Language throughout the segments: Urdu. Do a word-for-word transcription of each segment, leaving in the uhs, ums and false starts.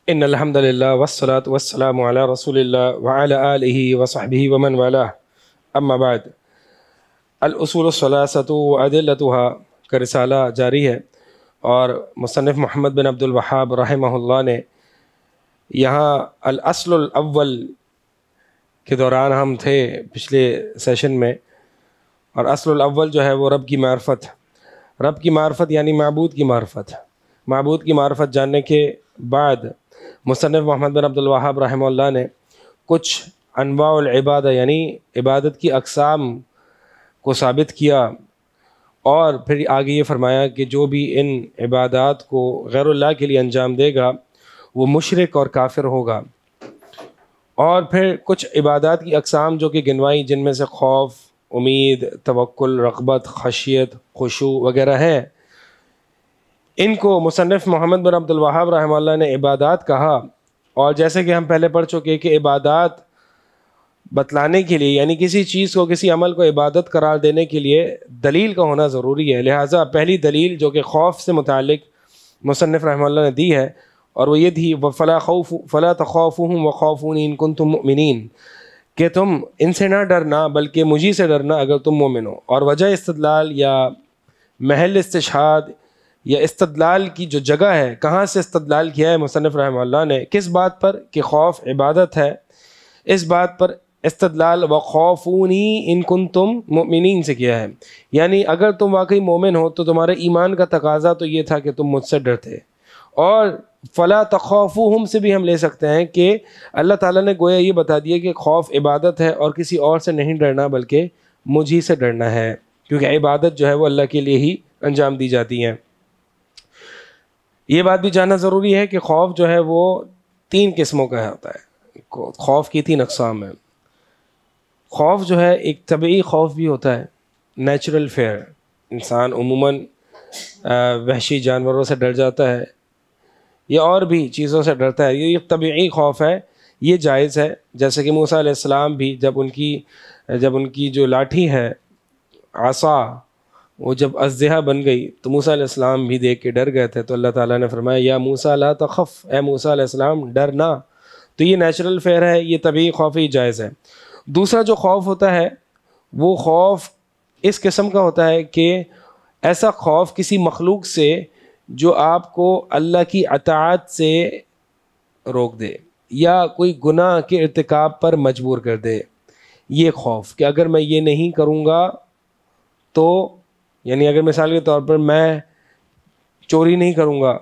ان الحمد للہ والصلاة والسلام علی رسول اللہ وعلی آلہ وصحبہ ومن والاہ، اما بعد۔ الاصول الثلاثۃ وادلتها کا رسالہ جاری ہے، اور مصنف محمد بن عبد الوہاب رحمہ اللہ نے یہاں الاصل الاول کے دوران ہم تھے پچھلے سیشن میں، اور اصل الاول جو ہے وہ رب کی معرفت، رب کی معرفت یعنی معبود کی معرفت۔ معبود کی معرفت جاننے کے بعد مصنف محمد بن عبد الوہاب رحمہ اللہ نے کچھ انواع العبادہ یعنی عبادت کی اقسام کو ثابت کیا، اور پھر آگے یہ فرمایا کہ جو بھی ان عبادات کو غیر اللہ کے لیے انجام دے گا وہ مشرک اور کافر ہوگا۔ اور پھر کچھ عبادات کی اقسام جو کہ گنوائی، جن میں سے خوف، امید، توکل، رغبت، خشیت، خشوع وغیرہ ہیں، ان کو مصنف محمد بن عبد الوہاب رحمہ اللہ نے عبادات کہا۔ اور جیسے کہ ہم پہلے پڑھ چکے کہ عبادات بتلانے کے لیے یعنی کسی چیز کو، کسی عمل کو عبادت قرار دینے کے لیے دلیل کا ہونا ضروری ہے، لہٰذا پہلی دلیل جو کہ خوف سے متعلق مصنف رحمہ اللہ نے دی ہے، اور وہ یہ تھی فلا خوف فلا تخافوہم وخافونی ان کنتم مؤمنین، کہ تم ان سے نہ ڈرنا بلکہ مجھی سے ڈرنا اگر تم مومن ہو۔ اور وجہ استدلال یا محل استشہاد یا استدلال کی جو جگہ ہے، کہاں سے استدلال کیا ہے مصنف رحمہ اللہ نے، کس بات پر کہ خوف عبادت ہے، اس بات پر استدلال وخافونی ان کنتم مؤمنین سے کیا ہے، یعنی اگر تم واقعی مومن ہو تو تمہارے ایمان کا تقاضا تو یہ تھا کہ تم مجھ سے ڈرتے۔ اور فلا تخافوہم سے بھی ہم لے سکتے ہیں کہ اللہ تعالیٰ نے گویا یہ بتا دیا کہ خوف عبادت ہے اور کسی اور سے نہیں ڈرنا بلکہ مجھ ہی سے ڈرنا ہے، کیونکہ عبادت جو ہے وہ اللہ کے لیے ہی انجام دی جاتی ہیں۔ یہ بات بھی جاننا ضروری ہے کہ خوف جو ہے وہ تین قسموں کا ہوتا ہے، خوف کی تین اقسام ہیں۔ خوف جو ہے ایک طبعی خوف بھی ہوتا ہے، نیچرل فیئر، انسان عموماً وحشی جانوروں سے ڈر جاتا ہے یا اور بھی چیزوں سے ڈرتا ہے، یہ ایک طبعی خوف ہے، یہ جائز ہے۔ جیسے کہ موسیٰ علیہ السلام بھی جب ان کی جب ان کی جو لاٹھی ہے عصا وہ جب اژدہا بن گئی تو موسیٰ علیہ السلام بھی دیکھ کے ڈر گئے تھے، تو اللہ تعالیٰ نے فرمایا یا موسیٰ لا تخف، اے موسیٰ علیہ السلام ڈرنا۔ تو یہ نیچرل فیئر ہے، یہ طبعی خوف ہی جائز ہے۔ دوسرا جو خوف ہوتا ہے وہ خوف اس قسم کا ہوتا ہے کہ ایسا خوف کسی مخلوق سے جو آپ کو اللہ کی اطاعت سے روک دے یا کوئی گناہ کے ارتکاب پر مجبور کر دے، یہ خوف کہ اگر میں یہ نہیں کروں گا تو، یعنی اگر مثال کے طور پر میں چوری نہیں کروں گا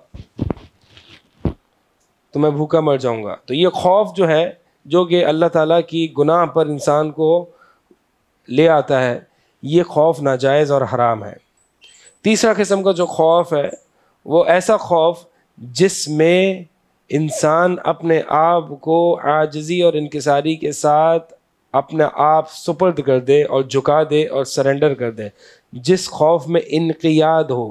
تو میں بھوکا مر جاؤں گا، تو یہ خوف جو ہے جو کہ اللہ تعالیٰ کی گناہ پر انسان کو لے آتا ہے، یہ خوف ناجائز اور حرام ہے۔ تیسرا قسم کا جو خوف ہے وہ ایسا خوف جس میں انسان اپنے آپ کو عاجزی اور انکساری کے ساتھ اپنا آپ سپرد کر دے اور جھکا دے اور سرنڈر کر دے، جس خوف میں انقیاد ہو۔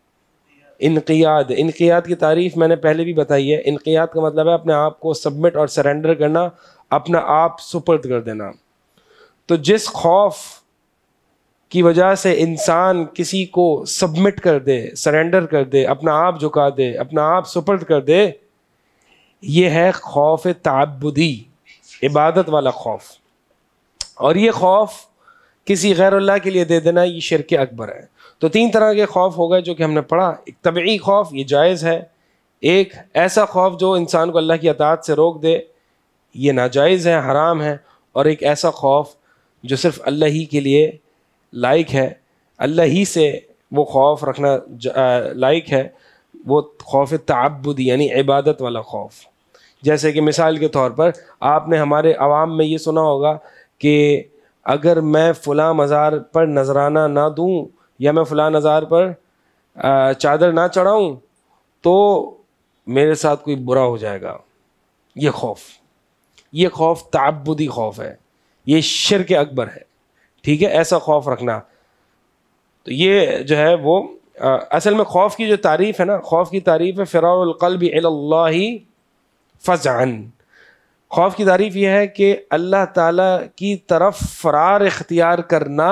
انقیاد انقیاد کی تعریف میں نے پہلے بھی بتائی ہے، انقیاد کا مطلب ہے اپنے آپ کو سبمٹ اور سرنڈر کرنا، اپنا آپ سپرد کر دینا۔ تو جس خوف کی وجہ سے انسان کسی کو سبمٹ کر دے، سرنڈر کر دے، اپنا آپ جھکا دے، اپنا آپ سپرد کر دے، یہ ہے خوف تعبدی، عبادت والا خوف۔ اور یہ خوف کسی غیر اللہ کے لیے دے دینا یہ شرک اکبر ہے۔ تو تین طرح کے خوف ہو گئے جو کہ ہم نے پڑھا۔ ایک طبعی خوف، یہ جائز ہے۔ ایک ایسا خوف جو انسان کو اللہ کی اطاعت سے روک دے، یہ ناجائز ہے، حرام ہے۔ اور ایک ایسا خوف جو صرف اللہ ہی کے لیے لائق ہے، اللہ ہی سے وہ خوف رکھنا لائق ہے، وہ خوف تعبدی یعنی عبادت والا خوف۔ جیسے کہ مثال کے طور پر آپ نے ہمارے عوام میں یہ سنا ہوگا کہ اگر میں فلاں مزار پر نذرانہ نہ دوں یا میں فلاں مزار پر چادر نہ چڑھاؤں تو میرے ساتھ کوئی برا ہو جائے گا۔ یہ خوف یہ خوف تعبدی خوف ہے، یہ شرک اکبر ہے، ٹھیک ہے، ایسا خوف رکھنا۔ تو یہ جو ہے وہ اصل میں خوف کی جو تعریف ہے نا، خوف کی تعریف ہے فرار القلب الی اللہ فزعا۔ خوف کی تعریف یہ ہے کہ اللہ تعالیٰ کی طرف فرار اختیار کرنا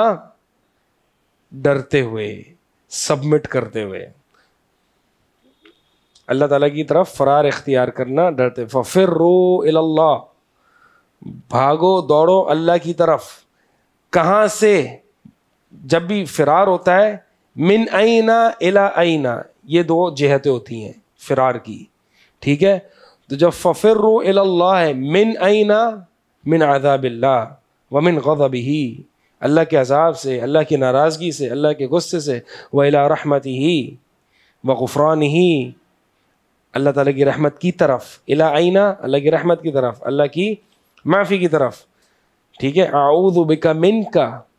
ڈرتے ہوئے، سبمٹ کرتے ہوئے۔ اللہ تعالیٰ کی طرف فرار اختیار کرنا، ڈرتے. ففروا الی اللہ، بھاگو دوڑو اللہ کی طرف. کہاں سے؟ جب بھی فرار ہوتا ہے من اینا الی اینا، یہ دو جہتیں ہوتی ہیں فرار کی، ٹھیک ہے. تو جب ففروا الی اللہ ہے من اینا، من عذاب اللہ ومن غضبہ، اللہ کے عذاب سے، اللہ کی ناراضگی سے، اللہ کے غصے سے، وإلی رحمتہ وغفرانہ، اللہ تعالیٰ کی رحمت کی طرف. الی اینا، اللہ کی رحمت کی طرف، اللہ کی معافی کی طرف، ٹھیک ہے. اعوذ بک منک،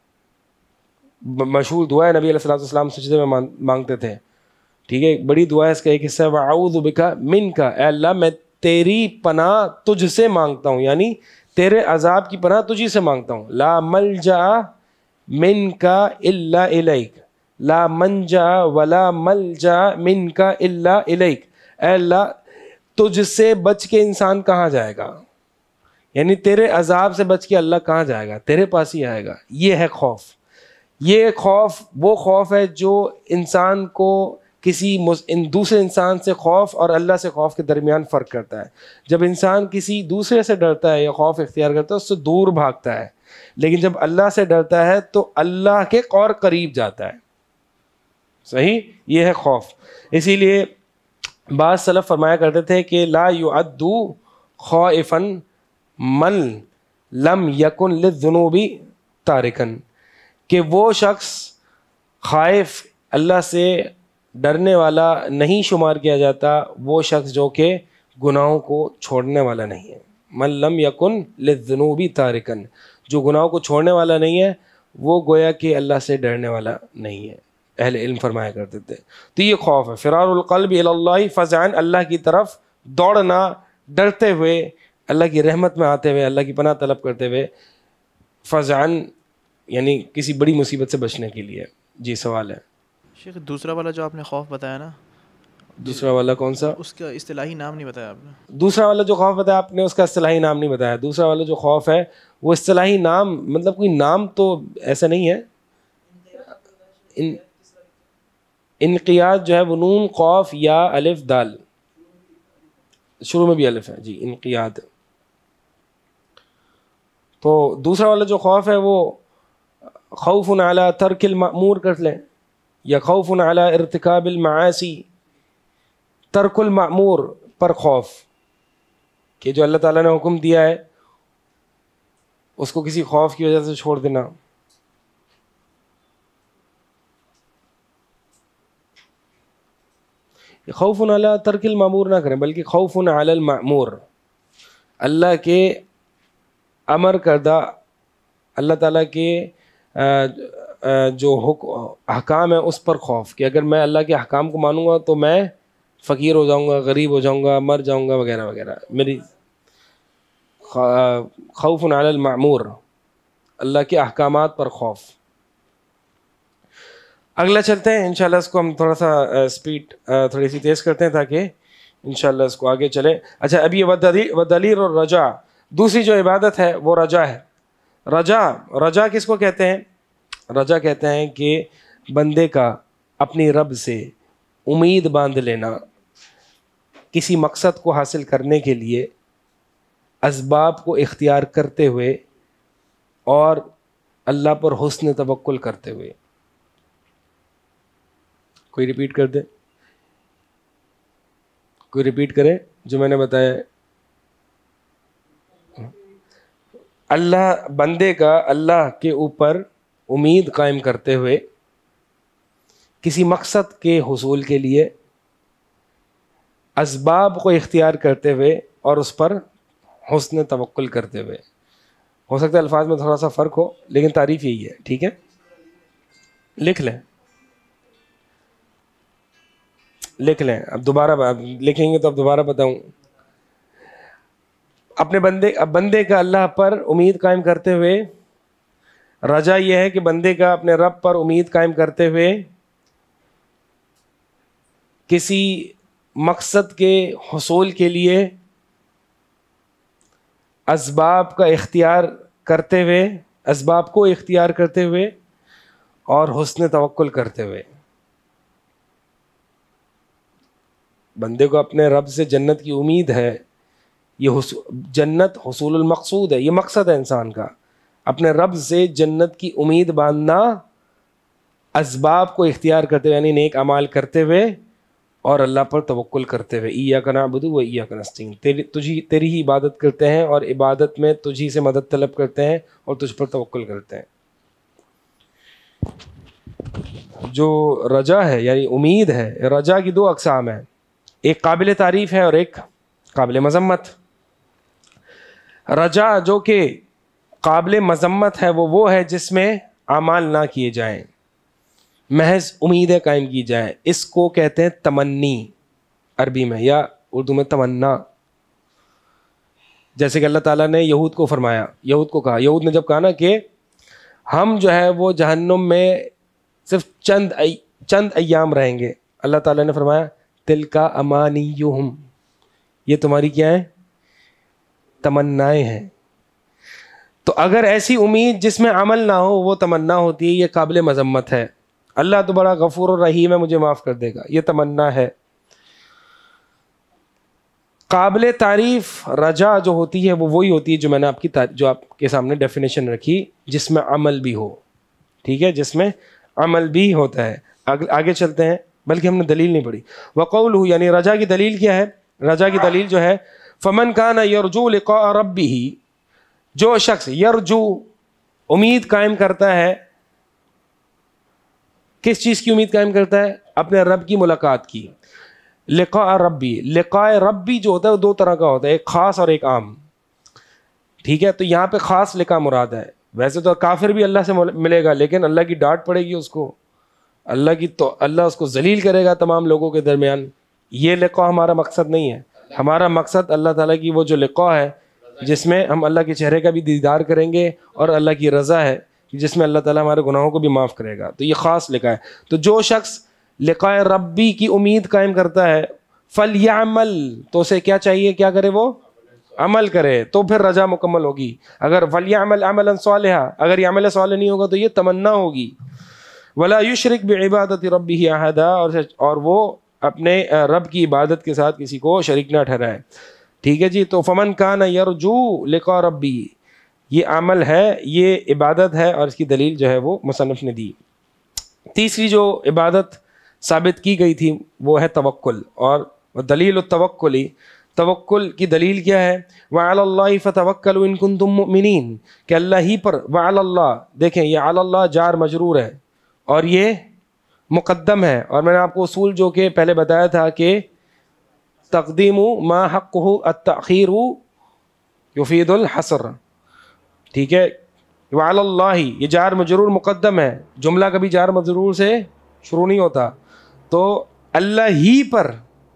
مشہور دعا ہے، نبی علیہ الصلوۃ والسلام سجدے میں مانگتے تھے، ٹھیک ہے. بڑی دعا ہے، اس کا ایک حصہ ہے اعوذ بک منک، اے اللہ میں تیری پناہ تجھ سے مانگتا ہوں، یعنی تیرے عذاب کی پناہ تجھی سے مانگتا ہوں. لا ملجا منک الا الیک، لا منجا ولا ملجا منک الا الیک. اے اللہ تجھ سے بچ کے انسان کہاں جائے گا، یعنی تیرے عذاب سے بچ کے اللہ کہاں جائے گا، تیرے پاس ہی آئے گا. یہ ہے خوف. یہ خوف وہ خوف ہے جو انسان کو کسی دوسرے انسان سے خوف اور اللہ سے خوف کے درمیان فرق کرتا ہے. جب انسان کسی دوسرے سے ڈرتا ہے یا خوف اختیار کرتا ہے، اس سے دور بھاگتا ہے، لیکن جب اللہ سے ڈرتا ہے تو اللہ کے اور قریب جاتا ہے. صحیح، یہ ہے خوف. اسی لیے بعض سلف فرمایا کرتے تھے کہ لا یعد خائفا من لم یکن للذنوب تارکن، کہ وہ شخص خائف، اللہ سے ڈرنے والا نہیں شمار کیا جاتا وہ شخص جو کہ گناہوں کو چھوڑنے والا نہیں ہے. من لم یکن للذنوب تارکن، جو گناہوں کو چھوڑنے والا نہیں ہے وہ گویا کہ اللہ سے ڈرنے والا نہیں ہے، اہل علم فرمایا کرتے تھے. تو یہ خوف ہے. فرار القلب الی اللہ فزعا، اللہ کی طرف دوڑنا ڈرتے ہوئے، اللہ کی رحمت میں آتے ہوئے، اللہ کی پناہ طلب کرتے ہوئے. فزعا یعنی کسی بڑی مصیبت سے بچنے کے لیے. جی سوال ہے شیخ. دوسرا والا جو آپ نے خوف بتایا نا، دوسرا والا کون سا؟ اس کا اصطلاحی نام نہیں بتایا آپ نے. دوسرا والا جو خوف بتایا آپ نے اس کا اصطلاحی نام نہیں بتایا. دوسرا والا جو خوف ہے وہ اصطلاحی نام، مطلب کوئی نام تو ایسا نہیں ہے. ان انقیاد جو ہے وہ نون قاف یا الف دال، شروع میں بھی الف ہے. جی انقیاد. تو دوسرا والا جو خوف ہے وہ خوف علی ترک المأمور کر لیں، یا خوف علی ارتکاب المعاصی، ترک المأمور پر خوف، کہ جو اللہ تعالیٰ نے حکم دیا ہے اس کو کسی خوف کی وجہ سے چھوڑ دینا. خوف علی ترک المأمور نہ کریں، بلکہ خوف علی المأمور، اللہ کے امر کردہ، اللہ تعالیٰ کے جو احکام ہیں اس پر خوف، کہ اگر میں اللہ کے احکام کو مانوں گا تو میں فقیر ہو جاؤں گا، غریب ہو جاؤں گا، مر جاؤں گا وغیرہ وغیرہ. میری خوف علی المأمور، اللہ کے احکامات پر خوف. اگلا چلتے ہیں انشاءاللہ، اس کو ہم تھوڑا سا اسپیڈ تھوڑی سی تیز کرتے ہیں تاکہ انشاءاللہ اس کو آگے چلیں. اچھا ابھی یہ ودلیل اور رجا، دوسری جو عبادت ہے وہ رجا ہے. رجا رجا کس کو کہتے ہیں؟ رجا کہتے ہیں کہ بندے کا اپنی رب سے امید باندھ لینا، کسی مقصد کو حاصل کرنے کے لیے اسباب کو اختیار کرتے ہوئے اور اللہ پر حسن توکل کرتے ہوئے. کوئی ریپیٹ کر دے، کوئی ریپیٹ کرے جو میں نے بتایا. اللہ بندے کا اللہ کے اوپر امید قائم کرتے ہوئے کسی مقصد کے حصول کے لیے اسباب کو اختیار کرتے ہوئے اور اس پر حسن توکل کرتے ہوئے. ہو سکتا ہے الفاظ میں تھوڑا سا فرق ہو لیکن تعریف یہی ہے. ٹھیک ہے، لکھ لیں لکھ لیں اب دوبارہ لکھیں گے تو اب دوبارہ بتاؤں. اپنے بندے اب بندے کا اللہ پر امید قائم کرتے ہوئے، رجا یہ ہے کہ بندے کا اپنے رب پر امید قائم کرتے ہوئے کسی مقصد کے حصول کے لیے اسباب کا اختیار کرتے ہوئے، اسباب کو اختیار کرتے ہوئے اور حسن توکل کرتے ہوئے. بندے کو اپنے رب سے جنت کی امید ہے، یہ جنت حصول المقصود ہے، یہ مقصد ہے انسان کا، اپنے رب سے جنت کی امید باندھنا اسباب کو اختیار کرتے ہوئے، یعنی نیک اعمال کرتے ہوئے اور اللہ پر توکل کرتے ہوئے. ایاک نعبد و ایاک نستعین، تیری تجھی تیری ہی عبادت کرتے ہیں اور عبادت میں تجھی سے مدد طلب کرتے ہیں اور تجھ پر توکل کرتے ہیں. جو رجا ہے یعنی امید ہے، رجا کی دو اقسام ہیں، ایک قابل تعریف ہے اور ایک قابل مذمت. رجا جو کہ قابل مذمت ہے وہ وہ ہے جس میں اعمال نہ کیے جائیں، محض امیدیں قائم کی جائیں. اس کو کہتے ہیں تمنی عربی میں یا اردو میں تمنا. جیسے کہ اللہ تعالیٰ نے یہود کو فرمایا، یہود کو کہا، یہود نے جب کہا نا کہ ہم جو ہے وہ جہنم میں صرف چند ای چند ایام رہیں گے، اللہ تعالیٰ نے فرمایا تلکا امانیہم، یہ تمہاری کیا ہے؟ تمنائیں ہیں. تو اگر ایسی امید جس میں عمل نہ ہو وہ تمنا ہوتی ہے، یہ قابل مذمت ہے. اللہ تو بڑا غفور و رحیم ہے، مجھے معاف کر دے گا، یہ تمنا ہے. قابل تعریف رجا جو ہوتی ہے وہ وہی ہوتی ہے جو میں نے آپ کی جو آپ کے سامنے ڈیفینیشن رکھی، جس میں عمل بھی ہو. ٹھیک ہے، جس میں عمل بھی ہوتا ہے. آگے چلتے ہیں، بلکہ ہم نے دلیل نہیں پڑھی. وقولہ، یعنی رجا کی دلیل کیا ہے؟ رجا کی دلیل جو ہے فمن کان یرجو لقاء ربہ، جو شخص یرجو امید قائم کرتا ہے، کس چیز کی امید قائم کرتا ہے؟ اپنے رب کی ملاقات کی. لقاء ربی، لقاء ربی جو ہوتا ہے وہ دو طرح کا ہوتا ہے، ایک خاص اور ایک عام. ٹھیک ہے، تو یہاں پہ خاص لقاء مراد ہے. ویسے تو کافر بھی اللہ سے ملے گا، لیکن اللہ کی ڈانٹ پڑے گی اس کو، اللہ کی تو اللہ اس کو ذلیل کرے گا تمام لوگوں کے درمیان. یہ لقاء ہمارا مقصد نہیں ہے. ہمارا مقصد اللہ تعالیٰ کی وہ جو لقاء ہے جس میں ہم اللہ کے چہرے کا بھی دیدار کریں گے اور اللہ کی رضا ہے جس میں اللہ تعالیٰ ہمارے گناہوں کو بھی معاف کرے گا. تو یہ خاص لقاء ہے. تو جو شخص لقاء ربی کی امید قائم کرتا ہے فلیعمل، تو اسے کیا چاہیے؟ کیا کرے؟ وہ عمل کرے، تو پھر رجا مکمل ہوگی. اگر فلیعمل عملا صالحا، اگر یہ عمل صالح نہیں ہوگا تو یہ تمنا ہوگی. ولا یشرک بعبادت ربہ احدا، اور وہ اپنے رب کی عبادت کے ساتھ کسی کو شریک نہ ٹھہرائے. ٹھیک ہے جی. تو فمن کان یرجو لقاء ربی، یہ عمل ہے، یہ عبادت ہے، اور اس کی دلیل جو ہے وہ مصنف نے دی. تیسری جو عبادت ثابت کی گئی تھی وہ ہے توکل، اور دلیل التوکل، توکل کی دلیل کیا ہے؟ وعلی اللہ فتوکلوا ان کنتم مؤمنین، کہ اللہ ہی پر، وعلی اللہ، دیکھیں یہ علی اللہ جار مجرور ہے اور یہ مقدم ہے. اور میں نے آپ کو اصول جو کہ پہلے بتایا تھا کہ تقدیم ما حقہ التأخیر یفید الحصر. ٹھیک ہے، وعلی اللہ، یہ جار مجرور مقدم ہے، جملہ کبھی جار مجرور سے شروع نہیں ہوتا. تو اللہ ہی پر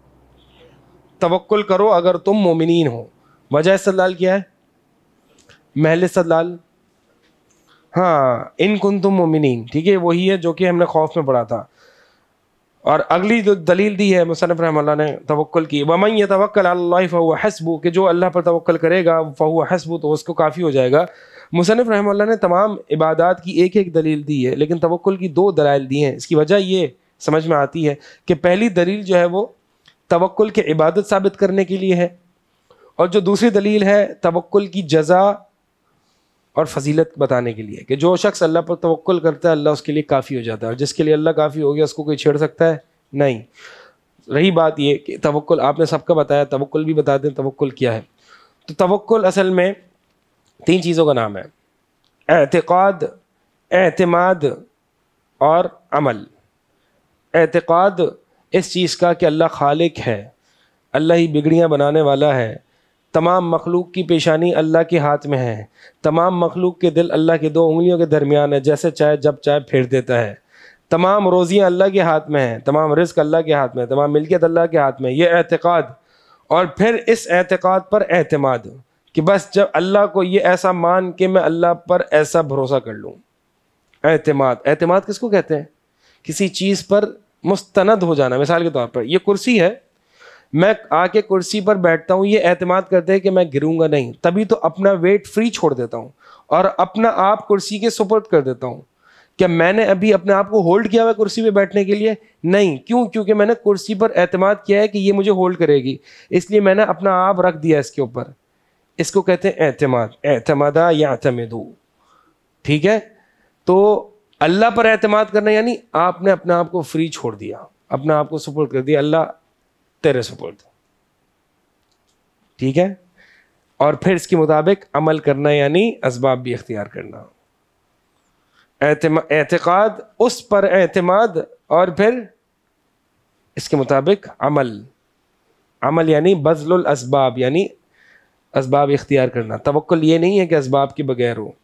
توکل کرو اگر تم مومنین ہو. وجہ استدلال کیا ہے؟ محل استدلال ہاں ان کنتم مومنین. ٹھیک ہے، وہی ہے جو کہ ہم نے خوف میں پڑھا تھا. اور اگلی جو دلیل دی ہے مصنف رحمہ اللہ نے توکل کی، ومن یتوکل علی اللہ فہو حسبہ، کہ جو اللہ پر توکل کرے گا فہو حسبہ، تو اس کو کافی ہو جائے گا. مصنف رحمہ اللہ نے تمام عبادات کی ایک ایک دلیل دی ہے، لیکن توکل کی دو دلائل دی ہیں. اس کی وجہ یہ سمجھ میں آتی ہے کہ پہلی دلیل جو ہے وہ توکل کے عبادت ثابت کرنے کے لیے ہے، اور جو دوسری دلیل ہے توکل کی جزا اور فضیلت بتانے کے لیے، کہ جو شخص اللہ پر توکل کرتا ہے اللہ اس کے لیے کافی ہو جاتا ہے، اور جس کے لیے اللہ کافی ہو گیا اس کو کوئی چھیڑ سکتا ہے نہیں. رہی بات یہ کہ توکل آپ نے سب کا بتایا، توکل بھی بتا دیں توکل کیا ہے. تو توکل اصل میں تین چیزوں کا نام ہے: اعتقاد، اعتماد اور عمل. اعتقاد اس چیز کا کہ اللہ خالق ہے، اللہ ہی بگڑیاں بنانے والا ہے، تمام مخلوق کی پیشانی اللہ کے ہاتھ میں ہے، تمام مخلوق کے دل اللہ کے دو انگلیوں کے درمیان ہے، جیسے چاہے جب چاہے پھیر دیتا ہے، تمام روزیاں اللہ کے ہاتھ میں ہیں، تمام رزق اللہ کے ہاتھ میں ہے، تمام ملکیت اللہ کے ہاتھ میں. یہ اعتقاد. اور پھر اس اعتقاد پر اعتماد، کہ بس جب اللہ کو یہ ایسا مان کہ میں اللہ پر ایسا بھروسہ کر لوں. اعتماد. اعتماد کس کو کہتے ہیں؟ کسی چیز پر مستند ہو جانا. مثال کے طور پر یہ کرسی ہے، میں آ کے کرسی پر بیٹھتا ہوں، یہ اعتماد کرتے ہیں کہ میں گروں گا نہیں، تبھی تو اپنا ویٹ فری چھوڑ دیتا ہوں اور اپنا آپ کرسی کے سپرد کر دیتا ہوں کیا میں نے ابھی اپنے آپ کو ہولڈ کیا ہوا ہے کرسی پہ بیٹھنے کے لیے؟ نہیں. کیوں؟ کیونکہ میں نے کرسی پر اعتماد کیا ہے کہ یہ مجھے ہولڈ کرے گی, اس لیے میں نے اپنا آپ رکھ دیا اس کے اوپر. اس کو کہتے ہیں اعتماد. اعتمادہ یعتمدو. ٹھیک ہے, تو اللہ پر اعتماد کرنا یعنی آپ نے اپنے آپ کو فری چھوڑ دیا, اپنا آپ کو سپورٹ کر دیا, اللہ تیرے سپورٹ. ٹھیک ہے, اور پھر اس کے مطابق عمل کرنا یعنی اسباب بھی اختیار کرنا. اعتقاد, اس پر اعتماد, اور پھر اس کے مطابق عمل. عمل یعنی بذل الاسباب, یعنی اسباب اختیار کرنا. توکل یہ نہیں ہے کہ اسباب کے بغیر ہو.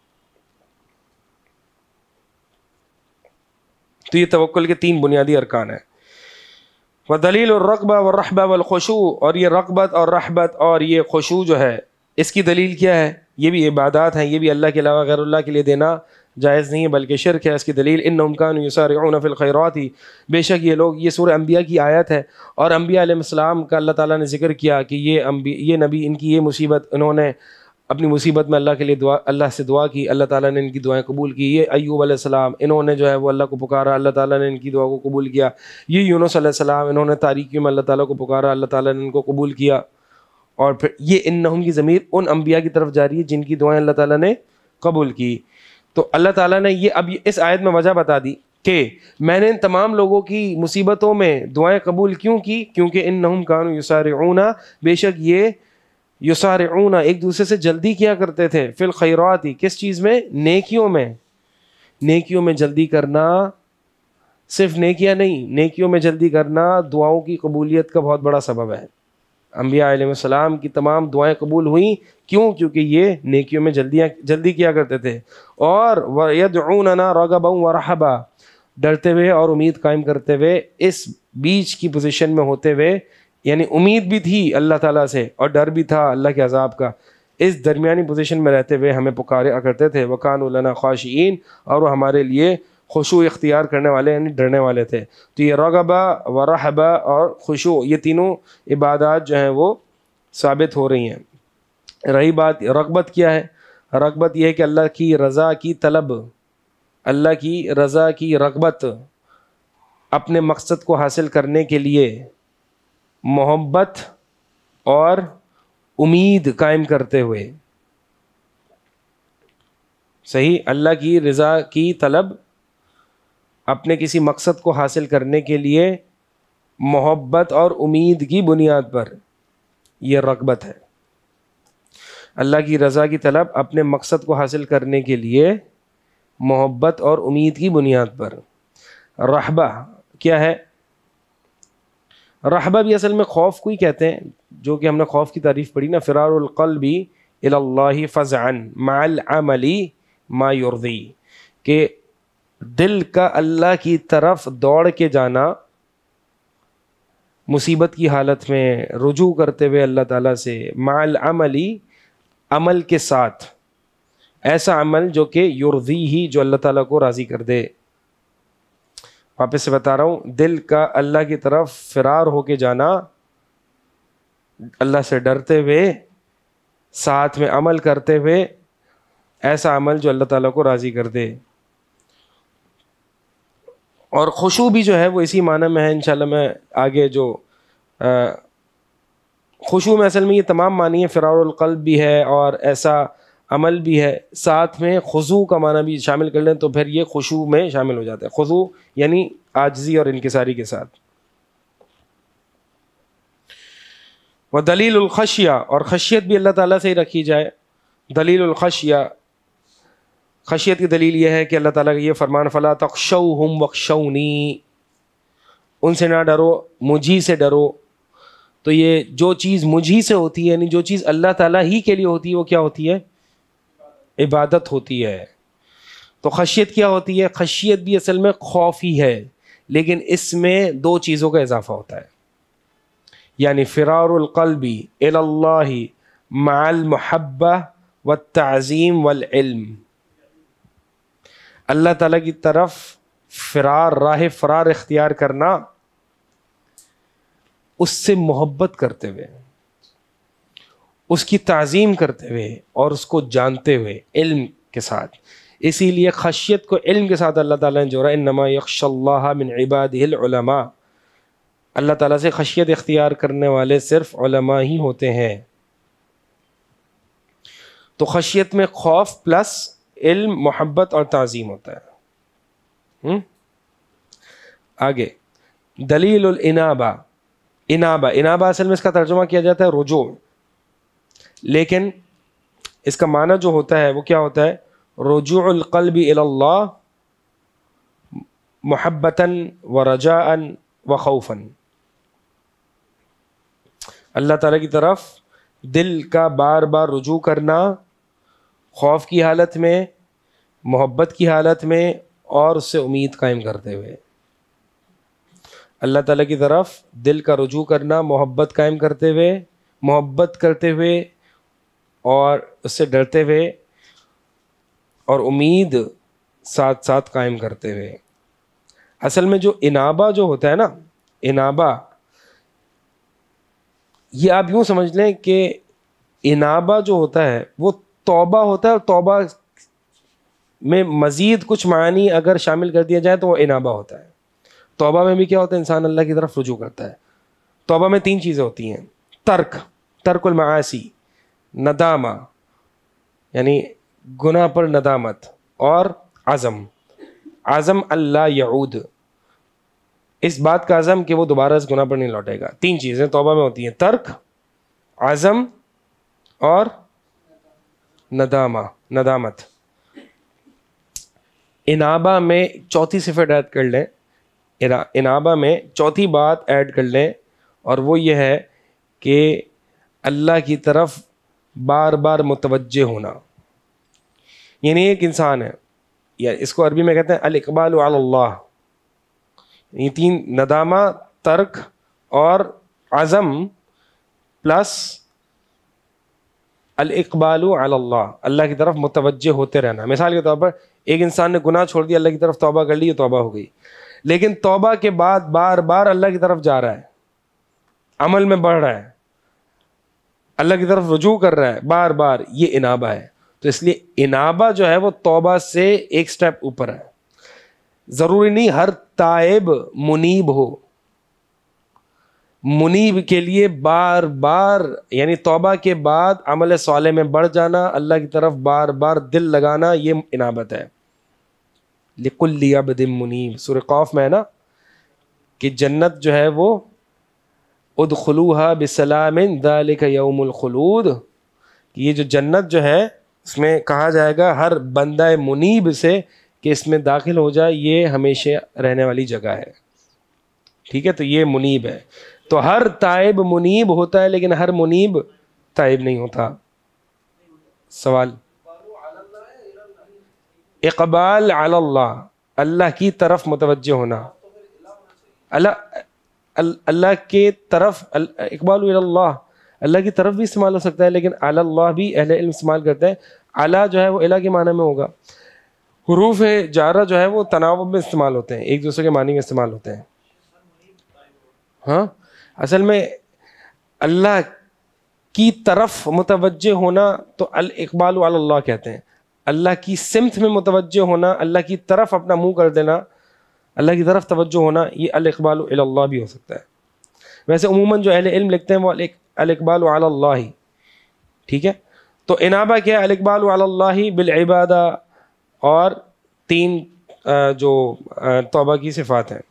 تو یہ توکل کے تین بنیادی ارکان ہیں. ودلیل الرغبہ والرہبہ والخشوع, اور یہ رغبت اور رہبت اور یہ خشوع جو ہے اس کی دلیل کیا ہے؟ یہ بھی عبادات ہیں, یہ بھی اللہ کے علاوہ غیر اللہ کے لیے دینا جائز نہیں ہے بلکہ شرک ہے. اس کی دلیل انہم کانوا یسارعون فی الخیرات, بے شک یہ لوگ, یہ سورہ انبیاء کی آیت ہے, اور انبیاء علیہ السلام کا اللہ تعالیٰ نے ذکر کیا کہ یہ انبی یہ نبی ان کی یہ مصیبت, انہوں نے اپنی مصیبت میں اللہ کے لیے دعا, اللہ سے دعا کی, اللہ تعالیٰ نے ان کی دعائیں قبول کی. یہ ایوب علیہ السلام, انہوں نے جو ہے وہ اللہ کو پکارا, اللہ تعالیٰ نے ان کی دعا کو قبول کیا. یہ یونس علیہ السلام, انہوں نے تاریکیوں میں اللہ تعالیٰ کو پکارا, اللہ تعالیٰ نے ان کو قبول کیا. اور پھر یہ انہم کی ضمیر ان انبیاء کی طرف جاری ہے جن کی دعائیں اللہ تعالیٰ نے قبول کی. تو اللہ تعالیٰ نے یہ اب اس آیت میں وجہ بتا دی کہ میں نے ان تمام لوگوں کی مصیبتوں میں دعائیں قبول کیوں کی, کیونکہ انہم کانوا یسارعون, بے شک یہ یسارعون ایک دوسرے سے جلدی کیا کرتے تھے, فی الخیرات, کس چیز میں؟ نیکیوں میں. نیکیوں میں جلدی کرنا, صرف نیکیاں نہیں, نیکیوں میں جلدی کرنا دعاؤں کی قبولیت کا بہت بڑا سبب ہے. انبیاء علیہ السلام کی تمام دعائیں قبول ہوئیں, کیوں؟ کیونکہ یہ نیکیوں میں جلدیاں جلدی کیا کرتے تھے. اور وَيَدْعُونَنَا رَغَبًا وَرَهَبًا, ڈرتے ہوئے اور امید قائم کرتے ہوئے, اس بیچ کی پوزیشن میں ہوتے ہوئے, یعنی امید بھی تھی اللہ تعالیٰ سے اور ڈر بھی تھا اللہ کے عذاب کا, اس درمیانی پوزیشن میں رہتے ہوئے ہمیں پکارا کرتے تھے. وَكَانُوا لَنَا خَاشِعِينَ, اور وہ ہمارے لیے خشوع اختیار کرنے والے یعنی ڈرنے والے تھے. تو یہ رغبہ و رہبہ اور خشوع, یہ تینوں عبادات جو ہیں وہ ثابت ہو رہی ہیں. رہی بات رغبت کیا ہے؟ رغبت یہ ہے کہ اللہ کی رضا کی طلب, اللہ کی رضا کی رغبت, اپنے مقصد کو حاصل کرنے کے لیے محبت اور امید قائم کرتے ہوئے. صحیح, اللہ کی رضا کی طلب اپنے کسی مقصد کو حاصل کرنے کے لیے محبت اور امید کی بنیاد پر, یہ رغبت ہے. اللہ کی رضا کی طلب اپنے مقصد کو حاصل کرنے کے لیے محبت اور امید کی بنیاد پر. رہبہ کیا ہے؟ رہبہ بھی اصل میں خوف کو ہی کہتے ہیں, جو کہ ہم نے خوف کی تعریف پڑھی نا, فرار القلب الی اللہ فزعا مع العمل ما یرضی, کہ دل کا اللہ کی طرف دوڑ کے جانا مصیبت کی حالت میں, رجوع کرتے ہوئے اللہ تعالیٰ سے, مع العمل, عمل کے ساتھ, ایسا عمل جو کہ یرضی ہی, جو اللہ تعالیٰ کو راضی کر دے. واپس سے بتا رہا ہوں, دل کا اللہ کی طرف فرار ہو کے جانا, اللہ سے ڈرتے ہوئے, ساتھ میں عمل کرتے ہوئے, ایسا عمل جو اللہ تعالیٰ کو راضی کر دے. اور خشوع بھی جو ہے وہ اسی معنی میں ہے. انشاءاللہ میں آگے جو خشوع میں اصل میں یہ تمام معنی ہے, فرار القلب بھی ہے اور ایسا عمل بھی ہے, ساتھ میں خضوع کا معنی بھی شامل کر لیں تو پھر یہ خشوع میں شامل ہو جاتا ہے. خضوع یعنی عاجزی اور انکساری کے ساتھ. ودلیل الخشیہ, اور خشیت بھی اللہ تعالیٰ سے ہی رکھی جائے. دلیل الخشیہ, خشیت کی دلیل یہ ہے کہ اللہ تعالیٰ کا یہ فرمان, فلا تخشوہم واخشونی, ان سے نہ ڈرو, مجھی سے ڈرو. تو یہ جو چیز مجھی سے ہوتی ہے, یعنی جو چیز اللہ تعالیٰ ہی کے لیے ہوتی ہے, وہ کیا ہوتی ہے؟ عبادت ہوتی ہے. تو خشیت کیا ہوتی ہے؟ خشیت بھی اصل میں خوف ہی ہے, لیکن اس میں دو چیزوں کا اضافہ ہوتا ہے, یعنی فرار القلب الی اللہ مع المحبہ والتعظیم والعلم. اللہ تعالیٰ کی طرف فرار, راہ فرار اختیار کرنا, اس سے محبت کرتے ہوئے, اس کی تعظیم کرتے ہوئے اور اس کو جانتے ہوئے, علم کے ساتھ. اسی لیے خشیت کو علم کے ساتھ اللہ تعالیٰ نے جوڑا، انما یخشی اللہ من عبادہ العلماء، اللہ تعالیٰ سے خشیت اختیار کرنے والے صرف علماء ہی ہوتے ہیں۔ تو خشیت میں خوف پلس علم، محبت اور تعظیم ہوتا ہے۔ ہم؟ آگے دلیل الانابہ، انابہ، انابہ اصل میں اس کا ترجمہ کیا جاتا ہے رجوع، لیکن اس کا معنی جو ہوتا ہے وہ کیا ہوتا ہے؟ رجوع القلب الی اللہ محبتا ورجاء وخوفا، اللہ تعالیٰ کی طرف دل کا بار بار رجوع کرنا، خوف کی حالت میں، محبت کی حالت میں، اور اس سے امید قائم کرتے ہوئے۔ اللہ تعالیٰ کی طرف دل کا رجوع کرنا، محبت قائم کرتے ہوئے، محبت کرتے ہوئے اور اس سے ڈرتے ہوئے، اور امید ساتھ ساتھ قائم کرتے ہوئے۔ اصل میں جو انابہ جو ہوتا ہے نا، انابہ یہ آپ یوں سمجھ لیں کہ انابہ جو ہوتا ہے وہ توبہ ہوتا ہے، اور توبہ میں مزید کچھ معنی اگر شامل کر دیا جائے تو وہ انابہ ہوتا ہے۔ توبہ میں بھی کیا ہوتا ہے؟ انسان اللہ کی طرف رجوع کرتا ہے۔ توبہ میں تین چیزیں ہوتی ہیں، ترک، ترک المعاصی، ندامہ یعنی گناہ پر ندامت، اور عزم، عزم اللہ یعود، اس بات کا عزم کہ وہ دوبارہ اس گناہ پر نہیں لوٹے گا۔ تین چیزیں توبہ میں ہوتی ہیں، ترک، عزم اور ندامہ، ندامت۔ انابہ میں چوتھی صفت ایڈ کر لیں، انابہ میں چوتھی بات ایڈ کر لیں، اور وہ یہ ہے کہ اللہ کی طرف بار بار متوجہ ہونا۔ یعنی ایک انسان ہے، یا اس کو عربی میں کہتے ہیں الاقبال علی اللہ، یہ تین، ندامہ، ترک اور عزم پلس الاقبال علی اللہ، اللہ کی طرف متوجہ ہوتے رہنا۔ مثال کے طور پر ایک انسان نے گناہ چھوڑ دیا، اللہ کی طرف توبہ کر لی، یہ توبہ ہو گئی، لیکن توبہ کے بعد بار بار اللہ کی طرف جا رہا ہے، عمل میں بڑھ رہا ہے، اللہ کی طرف رجوع کر رہا ہے بار بار، یہ انابہ ہے۔ تو اس لیے انابہ جو ہے وہ توبہ سے ایک سٹیپ اوپر ہے۔ ضروری نہیں ہر تائب منیب ہو، منیب کے لیے بار بار یعنی توبہ کے بعد عمل صالح میں بڑھ جانا، اللہ کی طرف بار بار دل لگانا، یہ انابت ہے۔ لِكُلِّ عَبْدٍ مُنِيبٍ، سورہ قاف میں ہے نا کہ جنت جو ہے وہ ادخلوها بسلام ذلك یوم الخلود، کہ یہ جو جنت جو ہے اس میں کہا جائے گا ہر بندہ منیب سے کہ اس میں داخل ہو جائے، یہ ہمیشہ رہنے والی جگہ ہے۔ ٹھیک ہے، تو یہ منیب ہے۔ تو ہر تائب منیب ہوتا ہے، لیکن ہر منیب تائب نہیں ہوتا۔ سوال، اقبال علی اللہ، اللہ کی طرف متوجہ ہونا، اللہ اللہ کے طرف، اقبال علی اللہ اللہ کی طرف بھی استعمال ہو سکتا ہے، لیکن علی اللہ بھی اہل علم استعمال کرتے ہیں۔ علی جو ہے وہ الہ کے معنی میں ہوگا، حروف جارہ جو ہے وہ تناوب میں استعمال ہوتے ہیں، ایک دوسرے کے معنی میں استعمال ہوتے ہیں۔ ہاں، اصل میں اللہ کی طرف متوجہ ہونا تو الاقبال علی اللہ کہتے ہیں، اللہ کی سمت میں متوجہ ہونا، اللہ کی طرف اپنا منہ کر دینا، اللہ کی طرف توجہ ہونا، یہ الاقبال علی اللہ بھی ہو سکتا ہے۔ ویسے عموماً جو اہل علم لکھتے ہیں وہ الاقبال علی اللہ ہی، ٹھیک ہے۔ تو انابہ کیا ہے؟ الاقبال علی اللہ بالعبادہ، اور تین جو توبہ کی صفات ہیں۔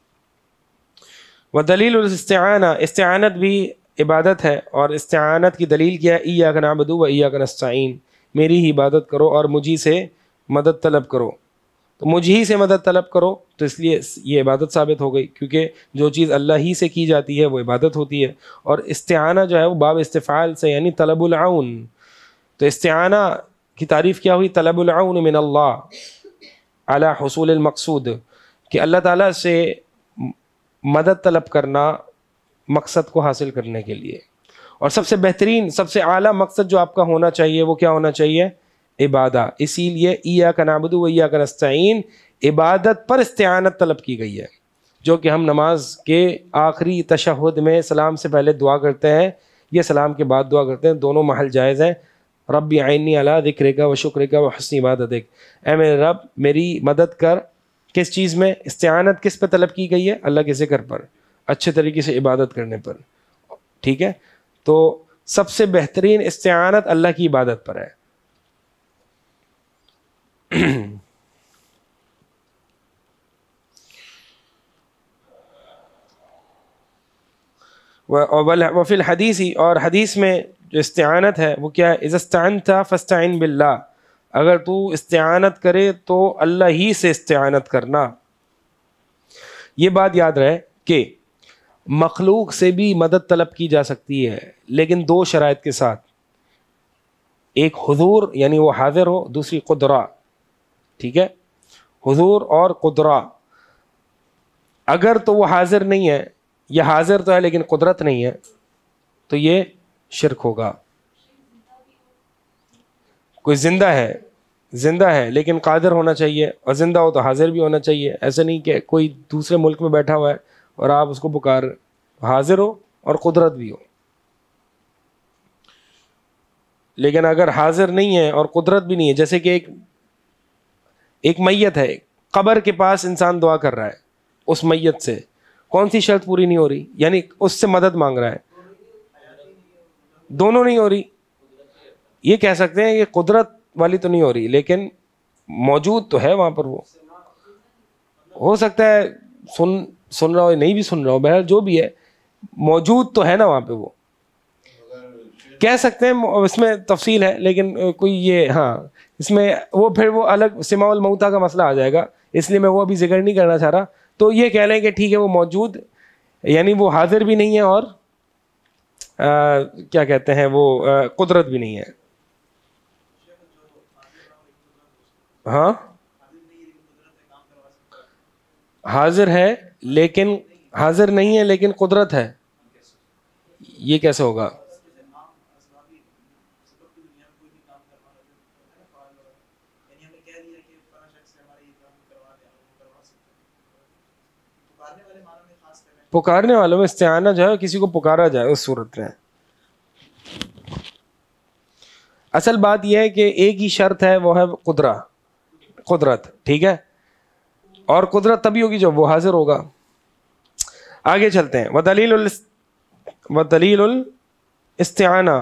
ودلیل الاستعانہ، استعانت بھی عبادت ہے، اور استعانت کی دلیل کیا ہے؟ ایاک نعبد و ایاک نستعین، میری ہی عبادت کرو اور مجھی سے مدد طلب کرو۔ تو مجھ ہی سے مدد طلب کرو، تو اس لیے یہ عبادت ثابت ہو گئی، کیونکہ جو چیز اللہ ہی سے کی جاتی ہے وہ عبادت ہوتی ہے۔ اور استعانہ جو ہے وہ باب استفعال سے، یعنی طلب العون۔ تو استعانہ کی تعریف کیا ہوئی؟ طلب العون من اللہ علی حصول المقصود، کہ اللہ تعالیٰ سے مدد طلب کرنا مقصد کو حاصل کرنے کے لیے۔ اور سب سے بہترین، سب سے اعلیٰ مقصد جو آپ کا ہونا چاہیے وہ کیا ہونا چاہیے؟ عبادہ۔ اسی لیے ایاک نعبد و ایاک نستعین، عبادت پر استعانت طلب کی گئی ہے، جو کہ ہم نماز کے آخری تشہد میں سلام سے پہلے دعا کرتے ہیں، یہ سلام کے بعد دعا کرتے ہیں، دونوں محل جائز ہیں۔ ربی عینی علی ذکرک و شکرک و حسن عبادتک، اے میرے رب میری مدد کر کس چیز میں؟ استعانت کس پہ طلب کی گئی ہے؟ اللہ کے ذکر پر، اچھے طریقے سے عبادت کرنے پر. ٹھیک ہے، تو سب سے بہترین استعانت اللہ کی عبادت پر ہے. وفی الحدیث، اور حدیث میں جو استعانت ہے وہ کیا ہے؟ اذا استعنت فاستعن باللہ، اگر تو استعانت کرے تو اللہ ہی سے استعانت کرنا. یہ بات یاد رہے کہ مخلوق سے بھی مدد طلب کی جا سکتی ہے، لیکن دو شرائط کے ساتھ. ایک حضور یعنی وہ حاضر ہو، دوسری قدرہ. ٹھیک ہے، حضور اور قدرہ. اگر تو وہ حاضر نہیں ہے، یا حاضر تو ہے لیکن قدرت نہیں ہے، تو یہ شرک ہوگا. کوئی زندہ ہے زندہ ہے لیکن قادر ہونا چاہیے، اور زندہ ہو تو حاضر بھی ہونا چاہیے. ایسا نہیں کہ کوئی دوسرے ملک میں بیٹھا ہوا ہے اور آپ اس کو پکار، حاضر ہو اور قدرت بھی ہو. لیکن اگر حاضر نہیں ہے اور قدرت بھی نہیں ہے، جیسے کہ ایک ایک میت ہے، قبر کے پاس انسان دعا کر رہا ہے، اس میت سے کون سی شرط پوری نہیں ہو رہی؟ یعنی اس سے مدد مانگ رہا ہے، دونوں نہیں ہو رہی. یہ کہہ سکتے ہیں کہ قدرت والی تو نہیں ہو رہی، لیکن موجود تو ہے وہاں پر. وہ ہو سکتا ہے سن سن رہا ہو، نہیں بھی سن رہا ہو، بہرحال جو بھی ہے موجود تو ہے نا وہاں پہ. وہ کہہ سکتے ہیں، اس میں تفصیل ہے، لیکن کوئی یہ ہاں اس میں وہ پھر وہ الگ سماع الموتیٰ کا مسئلہ آ جائے گا، اس لیے میں وہ ابھی ذکر نہیں کرنا چاہ رہا. تو یہ کہہ لیں کہ ٹھیک ہے وہ موجود، یعنی وہ حاضر بھی نہیں ہے اور آ, کیا کہتے ہیں وہ آ, قدرت بھی نہیں ہے. ہاں حاضر ہے لیکن حاضر نہیں ہے لیکن قدرت ہے، یہ کیسے ہوگا؟ پکارنے والوں میں استعانہ جو ہے کسی کو پکارا جائے اس صورت میں. اصل بات یہ ہے کہ ایک ہی شرط ہے، وہ ہے قدرہ قدرت. ٹھیک ہے، اور قدرت تبھی ہوگی جب وہ حاضر ہوگا. آگے چلتے ہیں. ودلیل ودلیل الاستعانہ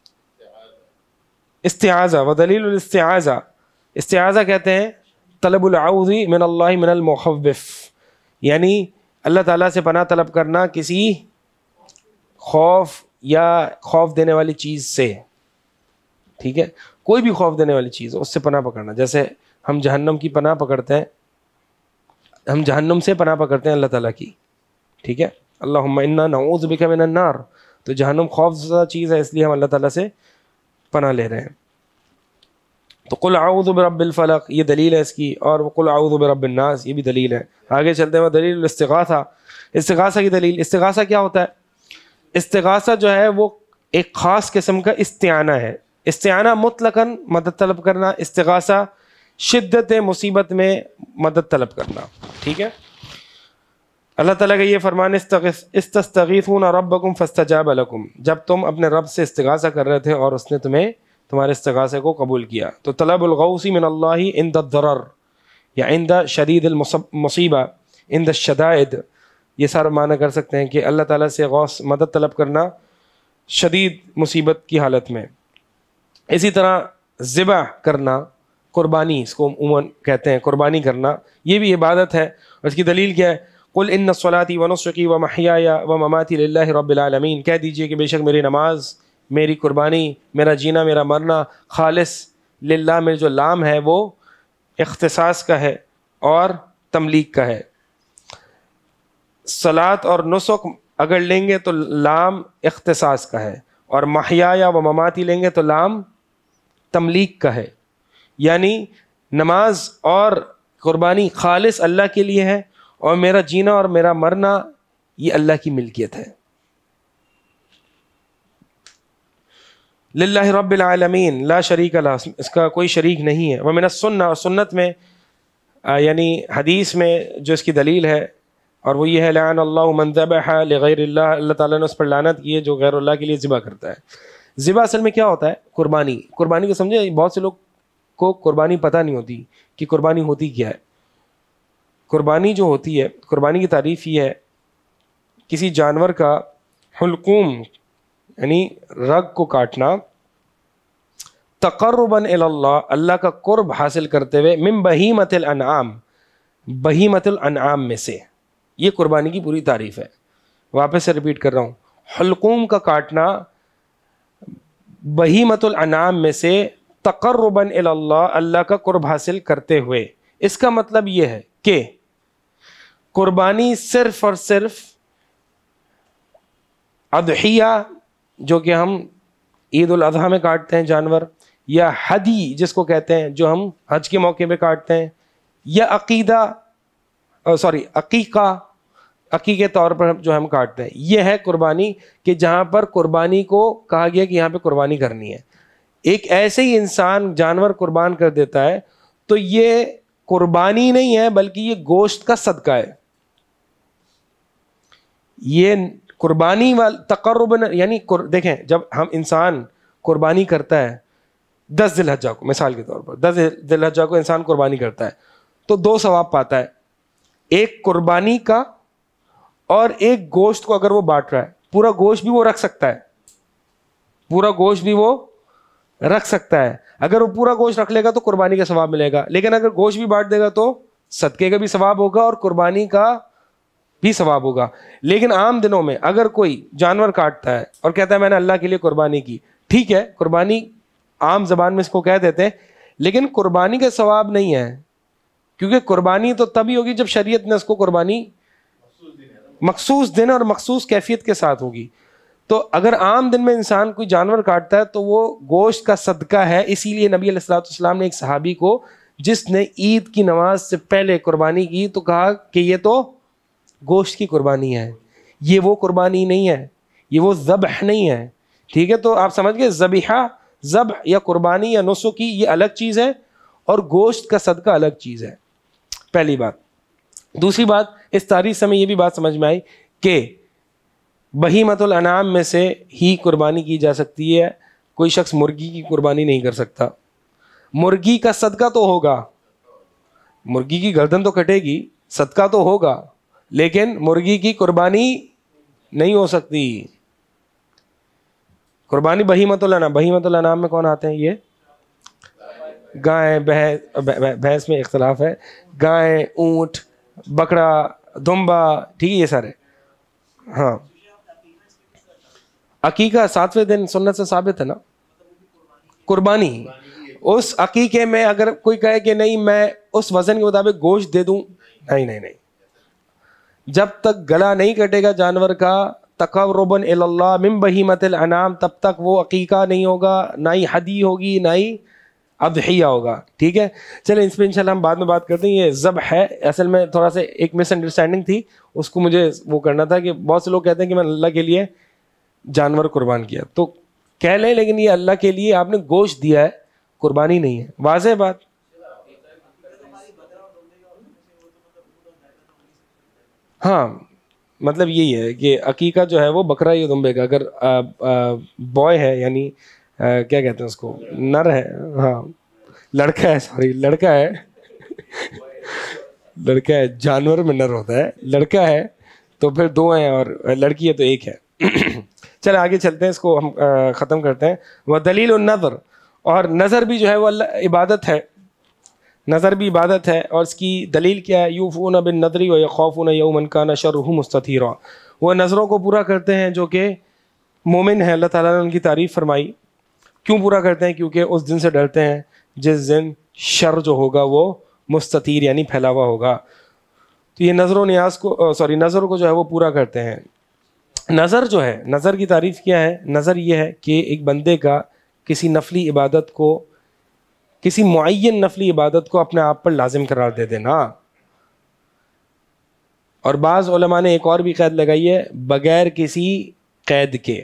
استعاذہ ودلیل الاستعاذہ، استعاذہ کہتے ہیں طلب العوذ من اللہ من المخوف، یعنی اللہ تعالیٰ سے پناہ طلب کرنا کسی خوف یا خوف دینے والی چیز سے. ٹھیک ہے، کوئی بھی خوف دینے والی چیز اس سے پناہ پکڑنا. جیسے ہم جہنم کی پناہ پکڑتے ہیں، ہم جہنم سے پناہ پکڑتے ہیں اللہ تعالیٰ کی. ٹھیک ہے، اللہم انا نعوذ بک من النار، تو جہنم خوف زدہ چیز ہے، اس لیے ہم اللہ تعالیٰ سے پناہ لے رہے ہیں. تو قل اعوذ برب الفلق، یہ دلیل ہے اس کی، اور قل اعوذ برب الناس، یہ بھی دلیل ہے. آگے چلتے ہیں. دلیل الاستغاثہ، استغاثہ کی دلیل. استغاثہ کیا ہوتا ہے؟ استغاثہ جو ہے وہ ایک خاص قسم کا استعانہ ہے. استعانہ مطلقاً مدد طلب کرنا، استغاثہ شدت مصیبت میں مدد طلب کرنا. ٹھیک ہے، اللہ تعالیٰ کا یہ فرمان استستغیثون ربکم فاستجاب لکم، جب تم اپنے رب سے استغاثہ کر رہے تھے اور اس نے تمہیں تمہارے استغاثے کو قبول کیا. تو طلب الغوث من اللہ عند الضرر یا عند شدید المصیبہ، عند الشدائد، یہ سارا معنی کر سکتے ہیں کہ اللہ تعالیٰ سے غوث مدد طلب کرنا شدید مصیبت کی حالت میں. اسی طرح ذبح کرنا، قربانی اس کو عموماً کہتے ہیں، قربانی کرنا، یہ بھی عبادت ہے. اور اس کی دلیل کیا ہے؟ قل ان صلاتی و نسکی و محیای و مماتی للہ رب العالمین، کہہ دیجئے کہ بے شک میری نماز، میری قربانی، میرا جینا، میرا مرنا خالص للہ میں جو لام ہے وہ اختصاص کا ہے اور تملیک کا ہے. صلاۃ اور نسک اگر لیں گے تو لام اختصاص کا ہے، اور محیایا و مماتی لیں گے تو لام تملیک کا ہے. یعنی نماز اور قربانی خالص اللہ کے لیے ہے، اور میرا جینا اور میرا مرنا یہ اللہ کی ملکیت ہے. للہ رب العالمین لا شریک لہ، اس کا کوئی شریک نہیں ہے. ومن السنہ، اور سنت میں یعنی حدیث میں جو اس کی دلیل ہے، اور وہ یہ ہے لعن اللہ من ذبح لغیر اللہ، اللہ تعالیٰ نے اس پر لعنت کی ہے جو غیر اللہ کے لیے ذبح کرتا ہے. ذبح اصل میں کیا ہوتا ہے؟ قربانی. قربانی کو سمجھے؟ بہت سے لوگ کو قربانی پتہ نہیں ہوتی کہ قربانی ہوتی کیا ہے. قربانی جو ہوتی ہے، قربانی کی تعریف یہ ہے کسی جانور کا حلقوم یعنی رگ کو کاٹنا، تقرباً الی اللہ، اللہ کا قرب حاصل کرتے ہوئے، من بہیمۃ الانعام، بہیمۃ الانعام میں سے. یہ قربانی کی پوری تعریف ہے. واپس سے ریپیٹ کر رہا ہوں، حلقوم کا کاٹنا بہیمۃ الانعام میں سے، تقرباً الی اللہ، اللہ کا قرب حاصل کرتے ہوئے. اس کا مطلب یہ ہے کہ قربانی صرف اور صرف اضحیہ جو کہ ہم عید الاضحیٰ میں کاٹتے ہیں جانور، یا ہدی جس کو کہتے ہیں جو ہم حج کے موقع پہ کاٹتے ہیں، یا عقیدہ سوری عقیقہ عقیقے طور پر جو ہم کاٹتے ہیں، یہ ہے قربانی. کہ جہاں پر قربانی کو کہا گیا کہ یہاں پہ قربانی کرنی ہے. ایک ایسے ہی انسان جانور قربان کر دیتا ہے تو یہ قربانی نہیں ہے بلکہ یہ گوشت کا صدقہ ہے. یہ قربانی وال تقرب یعنی دیکھیں، جب ہم انسان قربانی کرتا ہے دس ذی الحجہ کو، مثال کے طور پر دس ذی الحجہ کو انسان قربانی کرتا ہے تو دو ثواب پاتا ہے. ایک قربانی کا اور ایک گوشت کو اگر وہ بانٹ رہا ہے. پورا گوشت بھی وہ رکھ سکتا ہے، پورا گوشت بھی وہ رکھ سکتا ہے. اگر وہ پورا گوشت رکھ لے گا تو قربانی کا ثواب ملے گا، لیکن اگر گوشت بھی بانٹ دے گا تو صدقے کا بھی ثواب ہوگا اور قربانی کا بھی ثواب ہوگا. لیکن عام دنوں میں اگر کوئی جانور کاٹتا ہے اور کہتا ہے میں نے اللہ کے لیے قربانی کی، ٹھیک ہے، قربانی عام زبان میں اس کو کہہ دیتے ہیں، لیکن قربانی کا ثواب نہیں ہے. کیونکہ قربانی تو تبھی ہوگی جب شریعت نے اس کو قربانی مخصوص دن اور مخصوص کیفیت کے ساتھ ہوگی. تو اگر عام دن میں انسان کوئی جانور کاٹتا ہے تو وہ گوشت کا صدقہ ہے. اسی لیے نبی علیہ الصلوۃ والسلام نے ایک صحابی کو جس نے عید کی نماز سے پہلے قربانی کی تو کہا کہ یہ تو گوشت کی قربانی ہے، یہ وہ قربانی نہیں ہے، یہ وہ ذبح نہیں ہے. ٹھیک ہے، تو آپ سمجھ گئے ذبیحہ، ذبح یا قربانی یا نسکی یہ الگ چیز ہے اور گوشت کا صدقہ الگ چیز ہے. پہلی بات. دوسری بات، اس تاریخ سے ہمیں یہ بھی بات سمجھ میں آئی کہ بہیمۃ الانعام میں سے ہی قربانی کی جا سکتی ہے. کوئی شخص مرغی کی قربانی نہیں کر سکتا. مرغی کا صدقہ تو ہوگا، مرغی کی گردن تو کٹے گی، صدقہ تو ہوگا، لیکن مرغی کی قربانی نہیں ہو سکتی. قربانی بہیمۃ الانعام، بہیمۃ الانعام میں کون آتے ہیں؟ یہ گائے، بھینس میں اختلاف ہے، گائے، اونٹ، بکرا، دمبا، ٹھیک ہے، یہ سارے. ہاں، عقیقہ ساتویں دن سنت سے ثابت ہے نا. قربانی اس عقیقے میں اگر کوئی کہے کہ نہیں میں اس وزن کے مطابق گوشت دے دوں، نہیں نہیں نہیں، جب تک گلا نہیں کٹے گا جانور کا تقرباً الی اللہ من بہیمۃ الانعام، تب تک وہ عقیقہ نہیں ہوگا، نہ ہی ہدی ہوگی، نہ ہی اضحیہ ہوگا. ٹھیک ہے، چلیں اس پہ انشاءاللہ ہم بعد میں بات کرتے ہیں. یہ ذبح ہے، اصل میں تھوڑا سا ایک مس انڈرسٹینڈنگ تھی، اس کو مجھے وہ کرنا تھا کہ بہت سے لوگ کہتے ہیں کہ میں اللہ کے لیے جانور قربان کیا، تو کہہ لیں لیکن یہ اللہ کے لیے آپ نے گوشت دیا ہے، قربانی نہیں ہے. واضح بات. ہاں، مطلب یہی ہے کہ عقیقہ جو ہے وہ بکرا یا دمبے کا، اگر بوائے ہے یعنی کیا کہتے ہیں اس کو، نر ہے، ہاں لڑکا ہے، سوری لڑکا ہے لڑکا ہے، جانور میں نر ہوتا ہے، لڑکا ہے تو پھر دو ہیں اور لڑکی ہے تو ایک ہے. چل آگے چلتے ہیں، اس کو ہم ختم کرتے ہیں. وہ دلیل النظر، اور نظر بھی جو ہے وہ اللہ عبادت ہے، نظر بھی عبادت ہے. اور اس کی دلیل کیا ہے؟ یوفون بالنذر ویخافون یوما کان شرہ مستطیرا. وہ نظروں کو پورا کرتے ہیں جو کہ مومن ہیں. اللہ تعالیٰ نے ان کی تعریف فرمائی. کیوں پورا کرتے ہیں؟ کیونکہ اس دن سے ڈرتے ہیں جس دن شر جو ہوگا وہ مستطیر یعنی پھیلا ہوا ہوگا. تو یہ نظر و نیاز کو سوری نظر کو جو ہے وہ پورا کرتے ہیں. نظر جو ہے، نظر کی تعریف کیا ہے؟ نظر یہ ہے کہ ایک بندے کا کسی نفلی عبادت کو، کسی معین نفلی عبادت کو اپنے آپ پر لازم قرار دے دینا. اور بعض علماء نے ایک اور بھی قید لگائی ہے، بغیر کسی قید کے.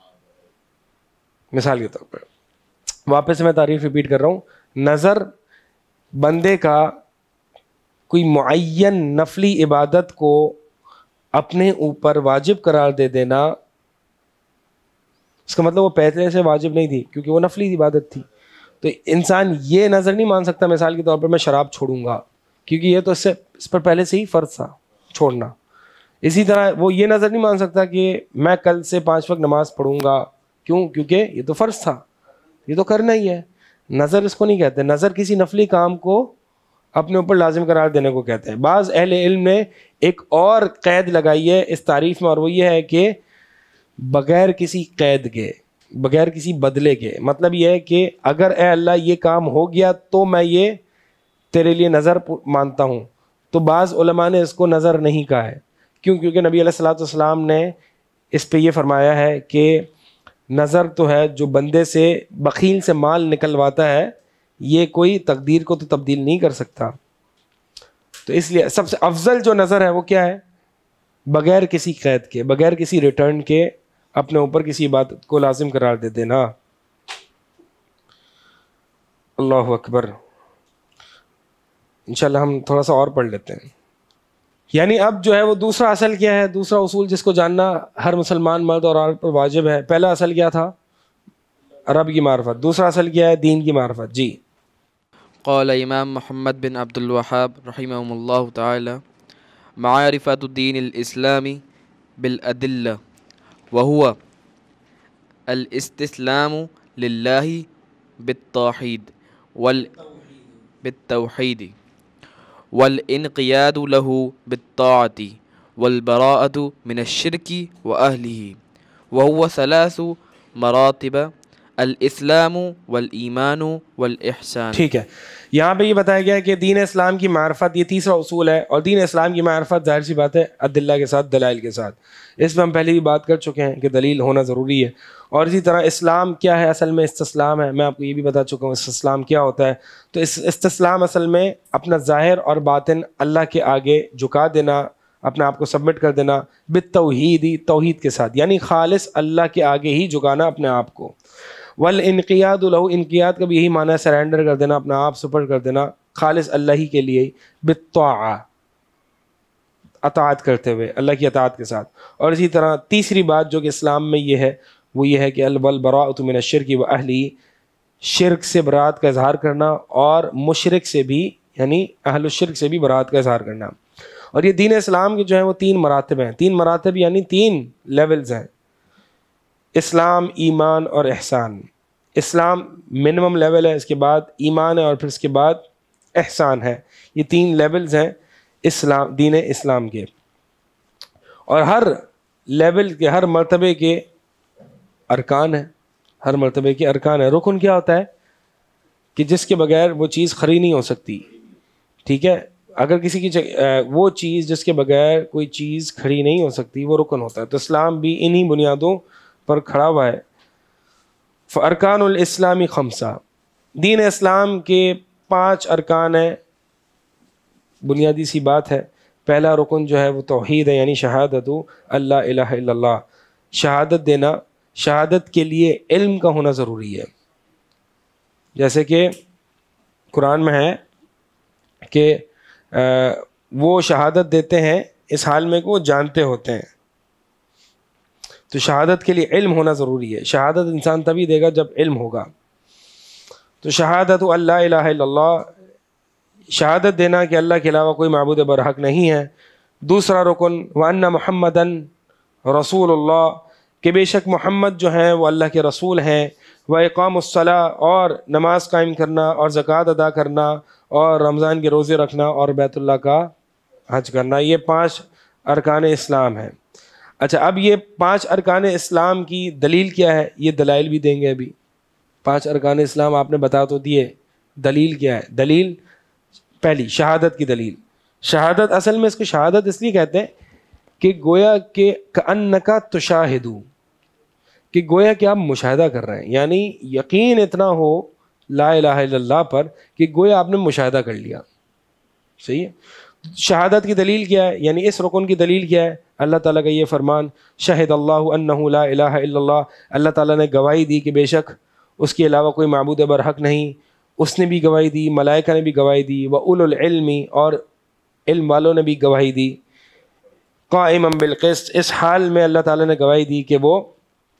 مثال کے طور پر واپس میں تعریف ریپیٹ کر رہا ہوں، نظر بندے کا کوئی معین نفلی عبادت کو اپنے اوپر واجب قرار دے دینا اس کا مطلب وہ پہلے سے واجب نہیں تھی کیونکہ وہ نفلی عبادت تھی. تو انسان یہ نظر نہیں مان سکتا مثال کے طور پر میں شراب چھوڑوں گا کیونکہ یہ تو اس سے اس پر پہلے سے ہی فرض تھا چھوڑنا. اسی طرح وہ یہ نظر نہیں مان سکتا کہ میں کل سے پانچ وقت نماز پڑھوں گا. کیوں؟ کیونکہ یہ تو فرض تھا, یہ تو کرنا ہی ہے. نظر اس کو نہیں کہتے, نظر کسی نفلی کام کو اپنے اوپر لازم قرار دینے کو کہتے ہیں. بعض اہل علم نے ایک اور قید لگائی ہے اس تعریف میں, اور وہ یہ ہے کہ بغیر کسی قید کے, بغیر کسی بدلے کے. مطلب یہ ہے کہ اگر اے اللہ یہ کام ہو گیا تو میں یہ تیرے لیے نظر مانتا ہوں. تو بعض علماء نے اس کو نظر نہیں کہا ہے. کیوں؟ کیونکہ نبی علیہ الصلوۃ والسلام نے اس پہ یہ فرمایا ہے کہ نظر تو ہے جو بندے سے بخیل سے مال نکلواتا ہے, یہ کوئی تقدیر کو تو تبدیل نہیں کر سکتا. تو اس لیے سب سے افضل جو نظر ہے وہ کیا ہے؟ بغیر کسی قید کے, بغیر کسی ریٹرن کے اپنے اوپر کسی عبادت کو لازم قرار دے دینا. اللہ اکبر. انشاءاللہ ہم تھوڑا سا اور پڑھ لیتے ہیں. یعنی اب جو ہے وہ دوسرا اصل کیا ہے, دوسرا اصول جس کو جاننا ہر مسلمان مرد اور عورت پر واجب ہے. پہلا اصل کیا تھا؟ رب کی معرفت. دوسرا اصل کیا ہے؟ دین کی معرفت. جی. قال امام محمد بن عبد الوهاب رحمهم الله تعالى معرفة الدين الإسلامي بالأدلة وهو الاستسلام لله بالتوحيد وال بالتوحيد والانقياد له بالطاعة والبراءة من الشرك وأهله وهو ثلاث مراتب الاسلام والایمان والاحسان. ٹھیک ہے, یہاں پہ یہ بتایا گیا ہے کہ دین اسلام کی معرفت یہ تیسرا اصول ہے, اور دین اسلام کی معرفت ظاہر سی بات ہے ادلہ کے ساتھ, دلائل کے ساتھ. اس پہ ہم پہلے بھی بات کر چکے ہیں کہ دلیل ہونا ضروری ہے. اور اسی طرح اسلام کیا ہے؟ اصل میں استسلام ہے. میں آپ کو یہ بھی بتا چکا ہوں استسلام کیا ہوتا ہے. تو اس استسلام اصل میں اپنا ظاہر اور باطن اللہ کے آگے جھکا دینا, اپنے آپ کو سبمٹ کر دینا بالتوحید, توحید کے ساتھ, یعنی خالص اللہ کے آگے ہی جھکانا اپنے آپ کو. والانقیاد له, انقیاد کا بھی یہی معنی ہے سرینڈر کر دینا, اپنا آپ سپرڈ کر دینا خالص اللہ ہی کے لیے, بالطاعہ, اطاعت کرتے ہوئے اللہ کی اطاعت کے ساتھ. اور اسی طرح تیسری بات جو کہ اسلام میں یہ ہے وہ یہ ہے کہ البراءۃ من الشرک واہلہ, شرک سے برات کا اظہار کرنا اور مشرک سے بھی یعنی اہل الشرک سے بھی برات کا اظہار کرنا. اور یہ دین اسلام کے جو ہیں وہ تین مراتب ہیں. تین مراتب یعنی تین لیولز ہیں, اسلام, ایمان اور احسان. اسلام منیمم لیول ہے, اس کے بعد ایمان ہے, اور پھر اس کے بعد احسان ہے. یہ تین لیولز ہیں اسلام, دین اسلام کے. اور ہر لیول کے, ہر مرتبے کے ارکان ہیں, ہر مرتبے کے ارکان ہیں. رکن کیا ہوتا ہے؟ کہ جس کے بغیر وہ چیز کھڑی نہیں ہو سکتی. ٹھیک ہے, اگر کسی کی وہ چیز جس کے بغیر کوئی چیز کھڑی نہیں ہو سکتی وہ رکن ہوتا ہے. تو اسلام بھی انہی بنیادوں پر کھڑا ہوا ہے. ارکان الاسلامی خمسہ, دین اسلام کے پانچ ارکان ہیں. بنیادی سی بات ہے, پہلا رکن جو ہے وہ توحید ہے, یعنی شہادت اللہ الہ الا اللہ, شہادت دینا. شہادت کے لیے علم کا ہونا ضروری ہے. جیسے کہ قرآن میں ہے کہ وہ شہادت دیتے ہیں اس حال میں کہ وہ جانتے ہوتے ہیں. تو شہادت کے لیے علم ہونا ضروری ہے. شہادت انسان تبھی دے گا جب علم ہوگا. تو شہادت اللہ الہ الا اللہ, شہادت دینا کہ اللہ کے علاوہ کوئی معبود برحق نہیں ہے. دوسرا رکن وَأَنَّ مُحَمَّدًا رسول اللہ, کہ بے شک محمد جو ہیں وہ اللہ کے رسول ہیں. وَإِقَامُ الصَّلَاةِ, اور نماز قائم کرنا اور زکوٰۃ ادا کرنا اور رمضان کے روزے رکھنا اور بیت اللہ کا حج کرنا. یہ پانچ ارکان اسلام ہیں. اچھا, اب یہ پانچ ارکان اسلام کی دلیل کیا ہے؟ یہ دلائل بھی دیں گے. ابھی پانچ ارکان اسلام آپ نے بتا تو دیے, دلیل کیا ہے؟ دلیل پہلی شہادت کی دلیل. شہادت اصل میں اس کو شہادت اس لیے کہتے ہیں کہ گویا کہ کأنک تشاہد, کہ گویا کہ آپ مشاہدہ کر رہے ہیں, یعنی یقین اتنا ہو لا الہ الا اللہ پر کہ گویا آپ نے مشاہدہ کر لیا. صحیح ہے. شہادت کی دلیل کیا ہے؟ یعنی اس رکن کی دلیل کیا ہے؟ اللہ تعالیٰ کا یہ فرمان شہد اللہ انہ لا الہ الا اللہ, اللہ تعالیٰ نے گواہی دی کہ بے شک اس کے علاوہ کوئی معبود برحق نہیں. اس نے بھی گواہی دی, ملائکہ نے بھی گواہی دی, وَأُولُو الْعِلْمِ, اور علم والوں نے بھی گواہی دی. قائما بالقسط, اس حال میں اللہ تعالیٰ نے گواہی دی کہ وہ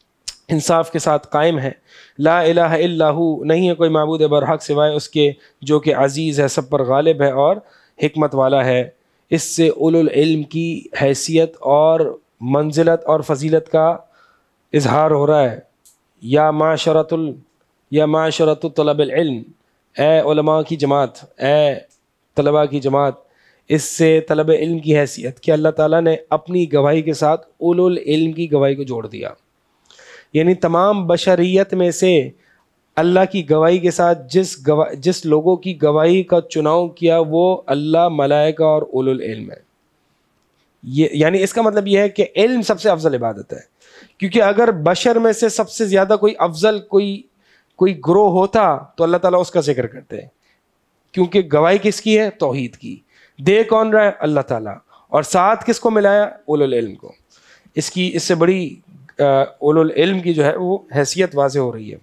انصاف کے ساتھ قائم ہے. لا الہ الا ہو، نہیں ہے کوئی معبود برحق سوائے اس کے جو کہ عزیز ہے، سب پر غالب ہے اور حکمت والا ہے. اس سے اولو العلم کی حیثیت اور منزلت اور فضیلت کا اظہار ہو رہا ہے. یا معاشرت ال یا معاشرت طلب العلم، اے علماء کی جماعت، اے طلباء کی جماعت. اس سے طلب علم کی حیثیت کہ اللہ تعالیٰ نے اپنی گواہی کے ساتھ اولو العلم کی گواہی کو جوڑ دیا. یعنی تمام بشریت میں سے اللہ کی گواہی کے ساتھ جس گواہ جس لوگوں کی گواہی کا چناؤ کیا وہ اللہ، ملائکہ اور اولو العلم ہے. یہ یعنی اس کا مطلب یہ ہے کہ علم سب سے افضل عبادت ہے. کیونکہ اگر بشر میں سے سب سے زیادہ کوئی افضل کوئی کوئی گروہ ہوتا تو اللہ تعالیٰ اس کا ذکر کرتے ہیں. کیونکہ گواہی کس کی ہے؟ توحید کی. دے کون رہا ہے؟ اللہ تعالیٰ. اور ساتھ کس کو ملایا؟ اولو العلم کو. اس کی اس سے بڑی اولو العلم کی جو ہے وہ حیثیت واضح ہو رہی ہے.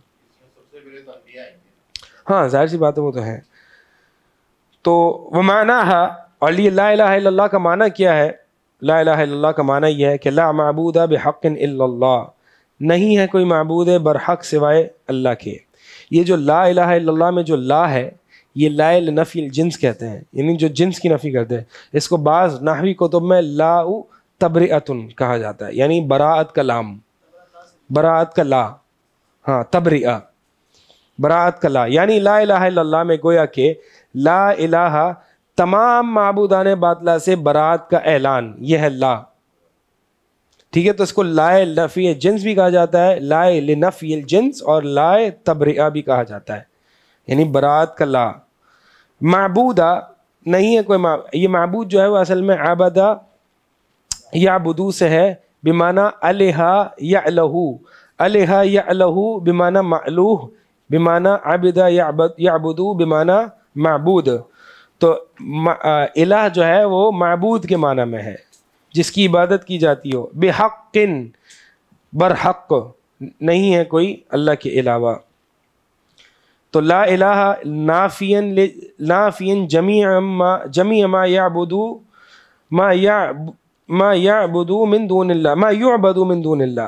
ہاں ظاہر سی بات ہے، وہ تو ہے. تو وہ معنی ہے، اور یہ لا الہ الا اللہ کا معنی کیا ہے؟ لا الہ الا اللہ کا معنی یہ ہے کہ لا معبود بحق الا اللہ، نہیں ہے کوئی معبود برحق سوائے اللہ کے. یہ جو لا الہ الا اللہ میں جو لا ہے، یہ لا لنفی الجنس کہتے ہیں، یعنی جو جنس کی نفی کرتے ہیں. اس کو بعض نحوی کتب میں لا تبرئتن کہا جاتا ہے، یعنی براءت کا لام، براءت کا لا. ہاں تبرئہ، براءت کا لا، یعنی لا الہ الا اللہ میں گویا کہ لا الہ تمام معبودان باطلہ سے براءت کا اعلان، یہ ہے لا. ٹھیک ہے، تو اس کو لائے نفی جنس بھی کہا جاتا ہے، لائے لنفی الجنس، اور لائے تبرئہ بھی کہا جاتا ہے، یعنی براءت کا لا. معبودہ نہیں ہے کوئی معبود. یہ معبود جو ہے وہ اصل میں عبدہ یعبدو سے ہے، بمعنی الہ یعلہ، الہ یعلہ بمعنی معلوہ، بمعنی عبدہ یعبدو بمعنی معبود. تو الہ جو ہے وہ معبود کے معنی میں ہے، جس کی عبادت کی جاتی ہو. بحق، برحق، نہیں ہے کوئی اللہ کے علاوہ. تو لا الہ نافین نافین جمیع ما جمیع ما یعبدو ما یعب ما یعبدو من دون اللہ ما یعبدو من دون اللہ.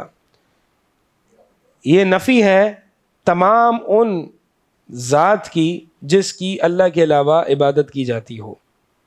یہ نفی ہے تمام ان ذات کی جس کی اللہ کے علاوہ عبادت کی جاتی ہو.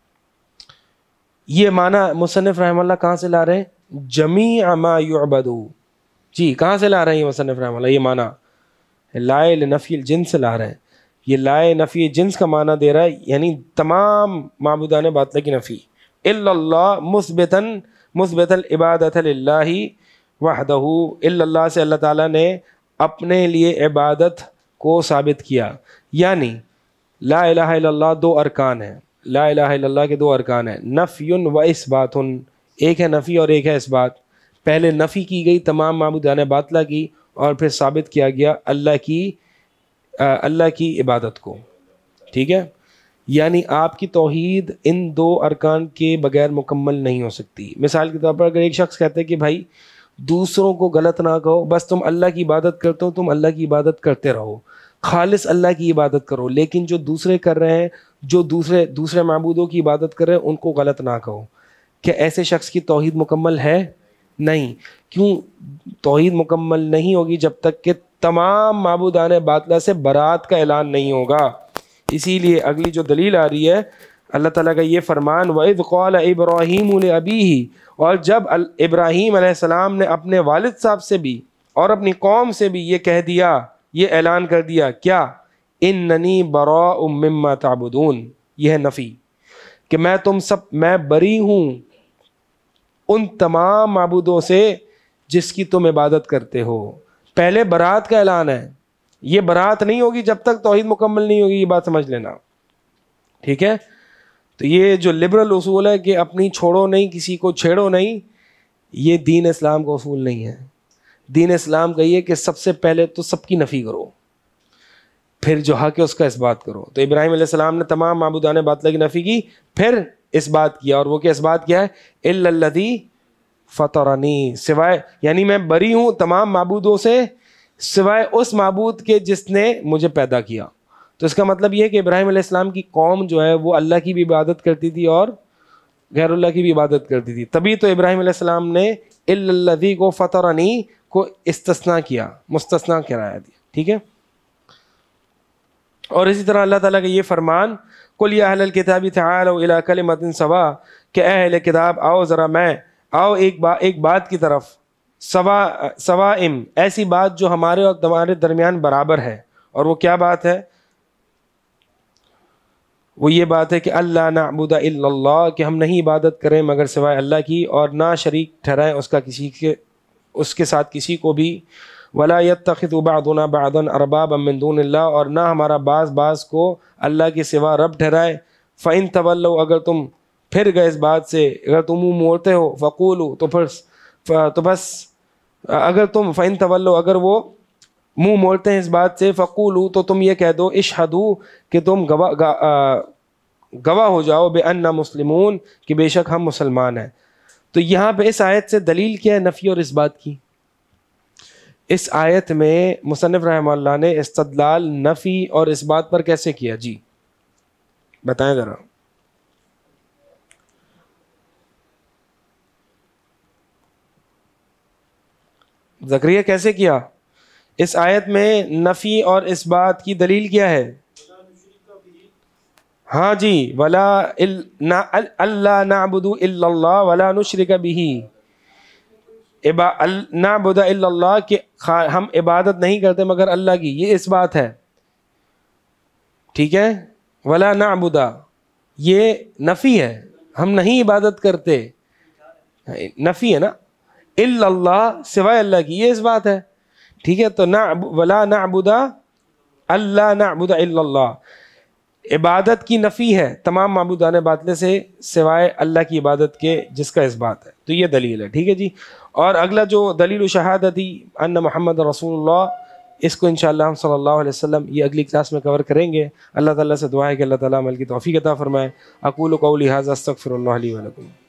یہ معنی مصنف رحمہ اللہ کہاں سے لا رہے ہیں؟ جمیع ما یعبدو. جی کہاں سے لا رہے ہیں یہ مصنف رحمہ اللہ؟ یہ معنی لائے لنفی الجنس سے لا رہے ہیں. یہ لائے نفی جنس کا معنی دے رہا ہے، یعنی تمام معبودان باطلہ کی نفی. الا اللہ مثبتا مثبت العبادت للہ وحدہ، الا اللہ سے اللہ تعالیٰ نے اپنے لیے عبادت کو ثابت کیا. یعنی لا الہ الا اللہ دو ارکان ہیں، لا الہ الا اللہ کے دو ارکان ہیں، نفی و اثبات. ایک ہے نفی اور ایک ہے اثبات. پہلے نفی کی گئی تمام معبودان باطلہ کی، اور پھر ثابت کیا گیا اللہ کی اللہ کی عبادت کو. ٹھیک ہے، یعنی آپ کی توحید ان دو ارکان کے بغیر مکمل نہیں ہو سکتی. مثال کے طور پر اگر ایک شخص کہتا ہے کہ بھائی دوسروں کو غلط نہ کہو، بس تم اللہ کی عبادت کرتے ہو، تم اللہ کی عبادت کرتے رہو، خالص اللہ کی عبادت کرو، لیکن جو دوسرے کر رہے ہیں، جو دوسرے دوسرے معبودوں کی عبادت کر رہے ہیں، ان کو غلط نہ کہو. کہ ایسے شخص کی توحید مکمل ہے؟ نہیں. کیوں توحید مکمل نہیں ہوگی؟ جب تک کہ تمام معبودان باطلہ سے برات کا اعلان نہیں ہوگا. اسی لیے اگلی جو دلیل آ رہی ہے اللہ تعالیٰ کا یہ فرمان، وَإِذْ قَالَ إِبْرَاهِيمُ لِأَبِيهِ، اور جب ابراہیم علیہ السلام نے اپنے والد صاحب سے بھی اور اپنی قوم سے بھی یہ کہہ دیا، یہ اعلان کر دیا کیا؟ اِنَّنِي بَرَاءٌ مِّمَّا تَعْبُدُونَ. یہ ہے نفی کہ میں تم سب میں بری ہوں ان تمام معبودوں سے جس کی تم عبادت کرتے ہو. پہلے برات کا اعلان ہے. یہ برات نہیں ہوگی جب تک توحید مکمل نہیں ہوگی، یہ بات سمجھ لینا. ٹھیک ہے، تو یہ جو لبرل اصول ہے کہ اپنی چھوڑو نہیں، کسی کو چھیڑو نہیں، یہ دین اسلام کا اصول نہیں ہے. دین اسلام کا یہ کہ سب سے پہلے تو سب کی نفی کرو، پھر جو حق ہے اس کا اس بات کرو. تو ابراہیم علیہ السلام نے تمام معبودان باطلہ کی نفی کی، پھر اس بات کیا، اور وہ کیا اس بات کیا ہے؟ الا الذی فطرنی، سوائے یعنی میں بری ہوں تمام معبودوں سے سوائے اس معبود کے جس نے مجھے پیدا کیا. تو اس کا مطلب یہ ہے کہ ابراہیم علیہ السلام کی قوم جو ہے وہ اللہ کی بھی عبادت کرتی تھی اور غیر اللہ کی بھی عبادت کرتی تھی. تبھی تو ابراہیم علیہ السلام نے الا الذی کو فطرنی کو استثناء کیا، مستثنیٰ قرار دیا، ٹھیک ہے. اور اسی طرح اللہ تعالیٰ کا یہ فرمان قل یا اہل الکتاب تعالوا الی کلمۃ سواء، کہ اے اہل کتاب آؤ ذرا میں آؤ ایک با ایک بات کی طرف، سوا سوائم، ایسی بات جو ہمارے اور تمہارے درمیان برابر ہے. اور وہ کیا بات ہے؟ وہ یہ بات ہے کہ اللہ نعبد الا اللہ، کہ ہم نہیں عبادت کریں مگر سوائے اللہ کی، اور نہ شریک ٹھہرائیں اس کا کسی کے اس کے ساتھ کسی کو بھی. ولا يتخذ بعضنا بعضا اربابا من دون اللہ، اور نہ ہمارا بعض بعض کو اللہ کے سوا رب ٹھہرائے. فإن تولوا، اگر تم پھر گئے اس بات سے، اگر تم منہ موڑتے ہو، فقولوا، تو پھر تو بس اگر تم فإن تولوا، اگر وہ منہ موڑتے ہیں اس بات سے، فقولوا، تو تم یہ کہہ دو، اشہدوا، کہ تم گواہ گواہ ہو جاؤ، بأننا مسلمون، کہ بے شک ہم مسلمان ہیں. تو یہاں پہ اس آیت سے دلیل کیا ہے نفی اور اس بات کی؟ اس آیت میں مصنف رحمہ اللہ نے استدلال نفی اور اس بات پر کیسے کیا؟ جی بتائیں ذرا. زکریا کیسے کیا؟ اس آیت میں نفی اور اس بات کی دلیل کیا ہے؟ ہاں جی، ولا اللہ نعبد الا اللہ ولا نشرک بہ، نعبد الا اللہ، کہ ہم عبادت نہیں کرتے مگر اللہ کی، یہ اس بات ہے، ٹھیک ہے. ولا نعبد، یہ نفی ہے، ہم نہیں عبادت کرتے، نفی ہے نا. الا اللہ، سوائے اللہ کی، یہ اس بات ہے، ٹھیک ہے. تو ولا نعبد، اللہ نعبد الا اللہ، عبادت کی نفی ہے تمام معبودان باطل سے سوائے اللہ کی عبادت کے، جس کا اس بات ہے. تو یہ دلیل ہے، ٹھیک ہے جی. اور اگلا جو دلیل شہادتی ان محمد رسول اللہ، اس کو انشاءاللہ ہم صلی اللہ علیہ وسلم یہ اگلی کلاس میں کور کریں گے. اللہ تعالیٰ سے دعا ہے کہ اللہ تعالیٰ عمل کی توفیق عطا فرمائے. اقول قولی ھذا استغفر اللہ لی ولکم.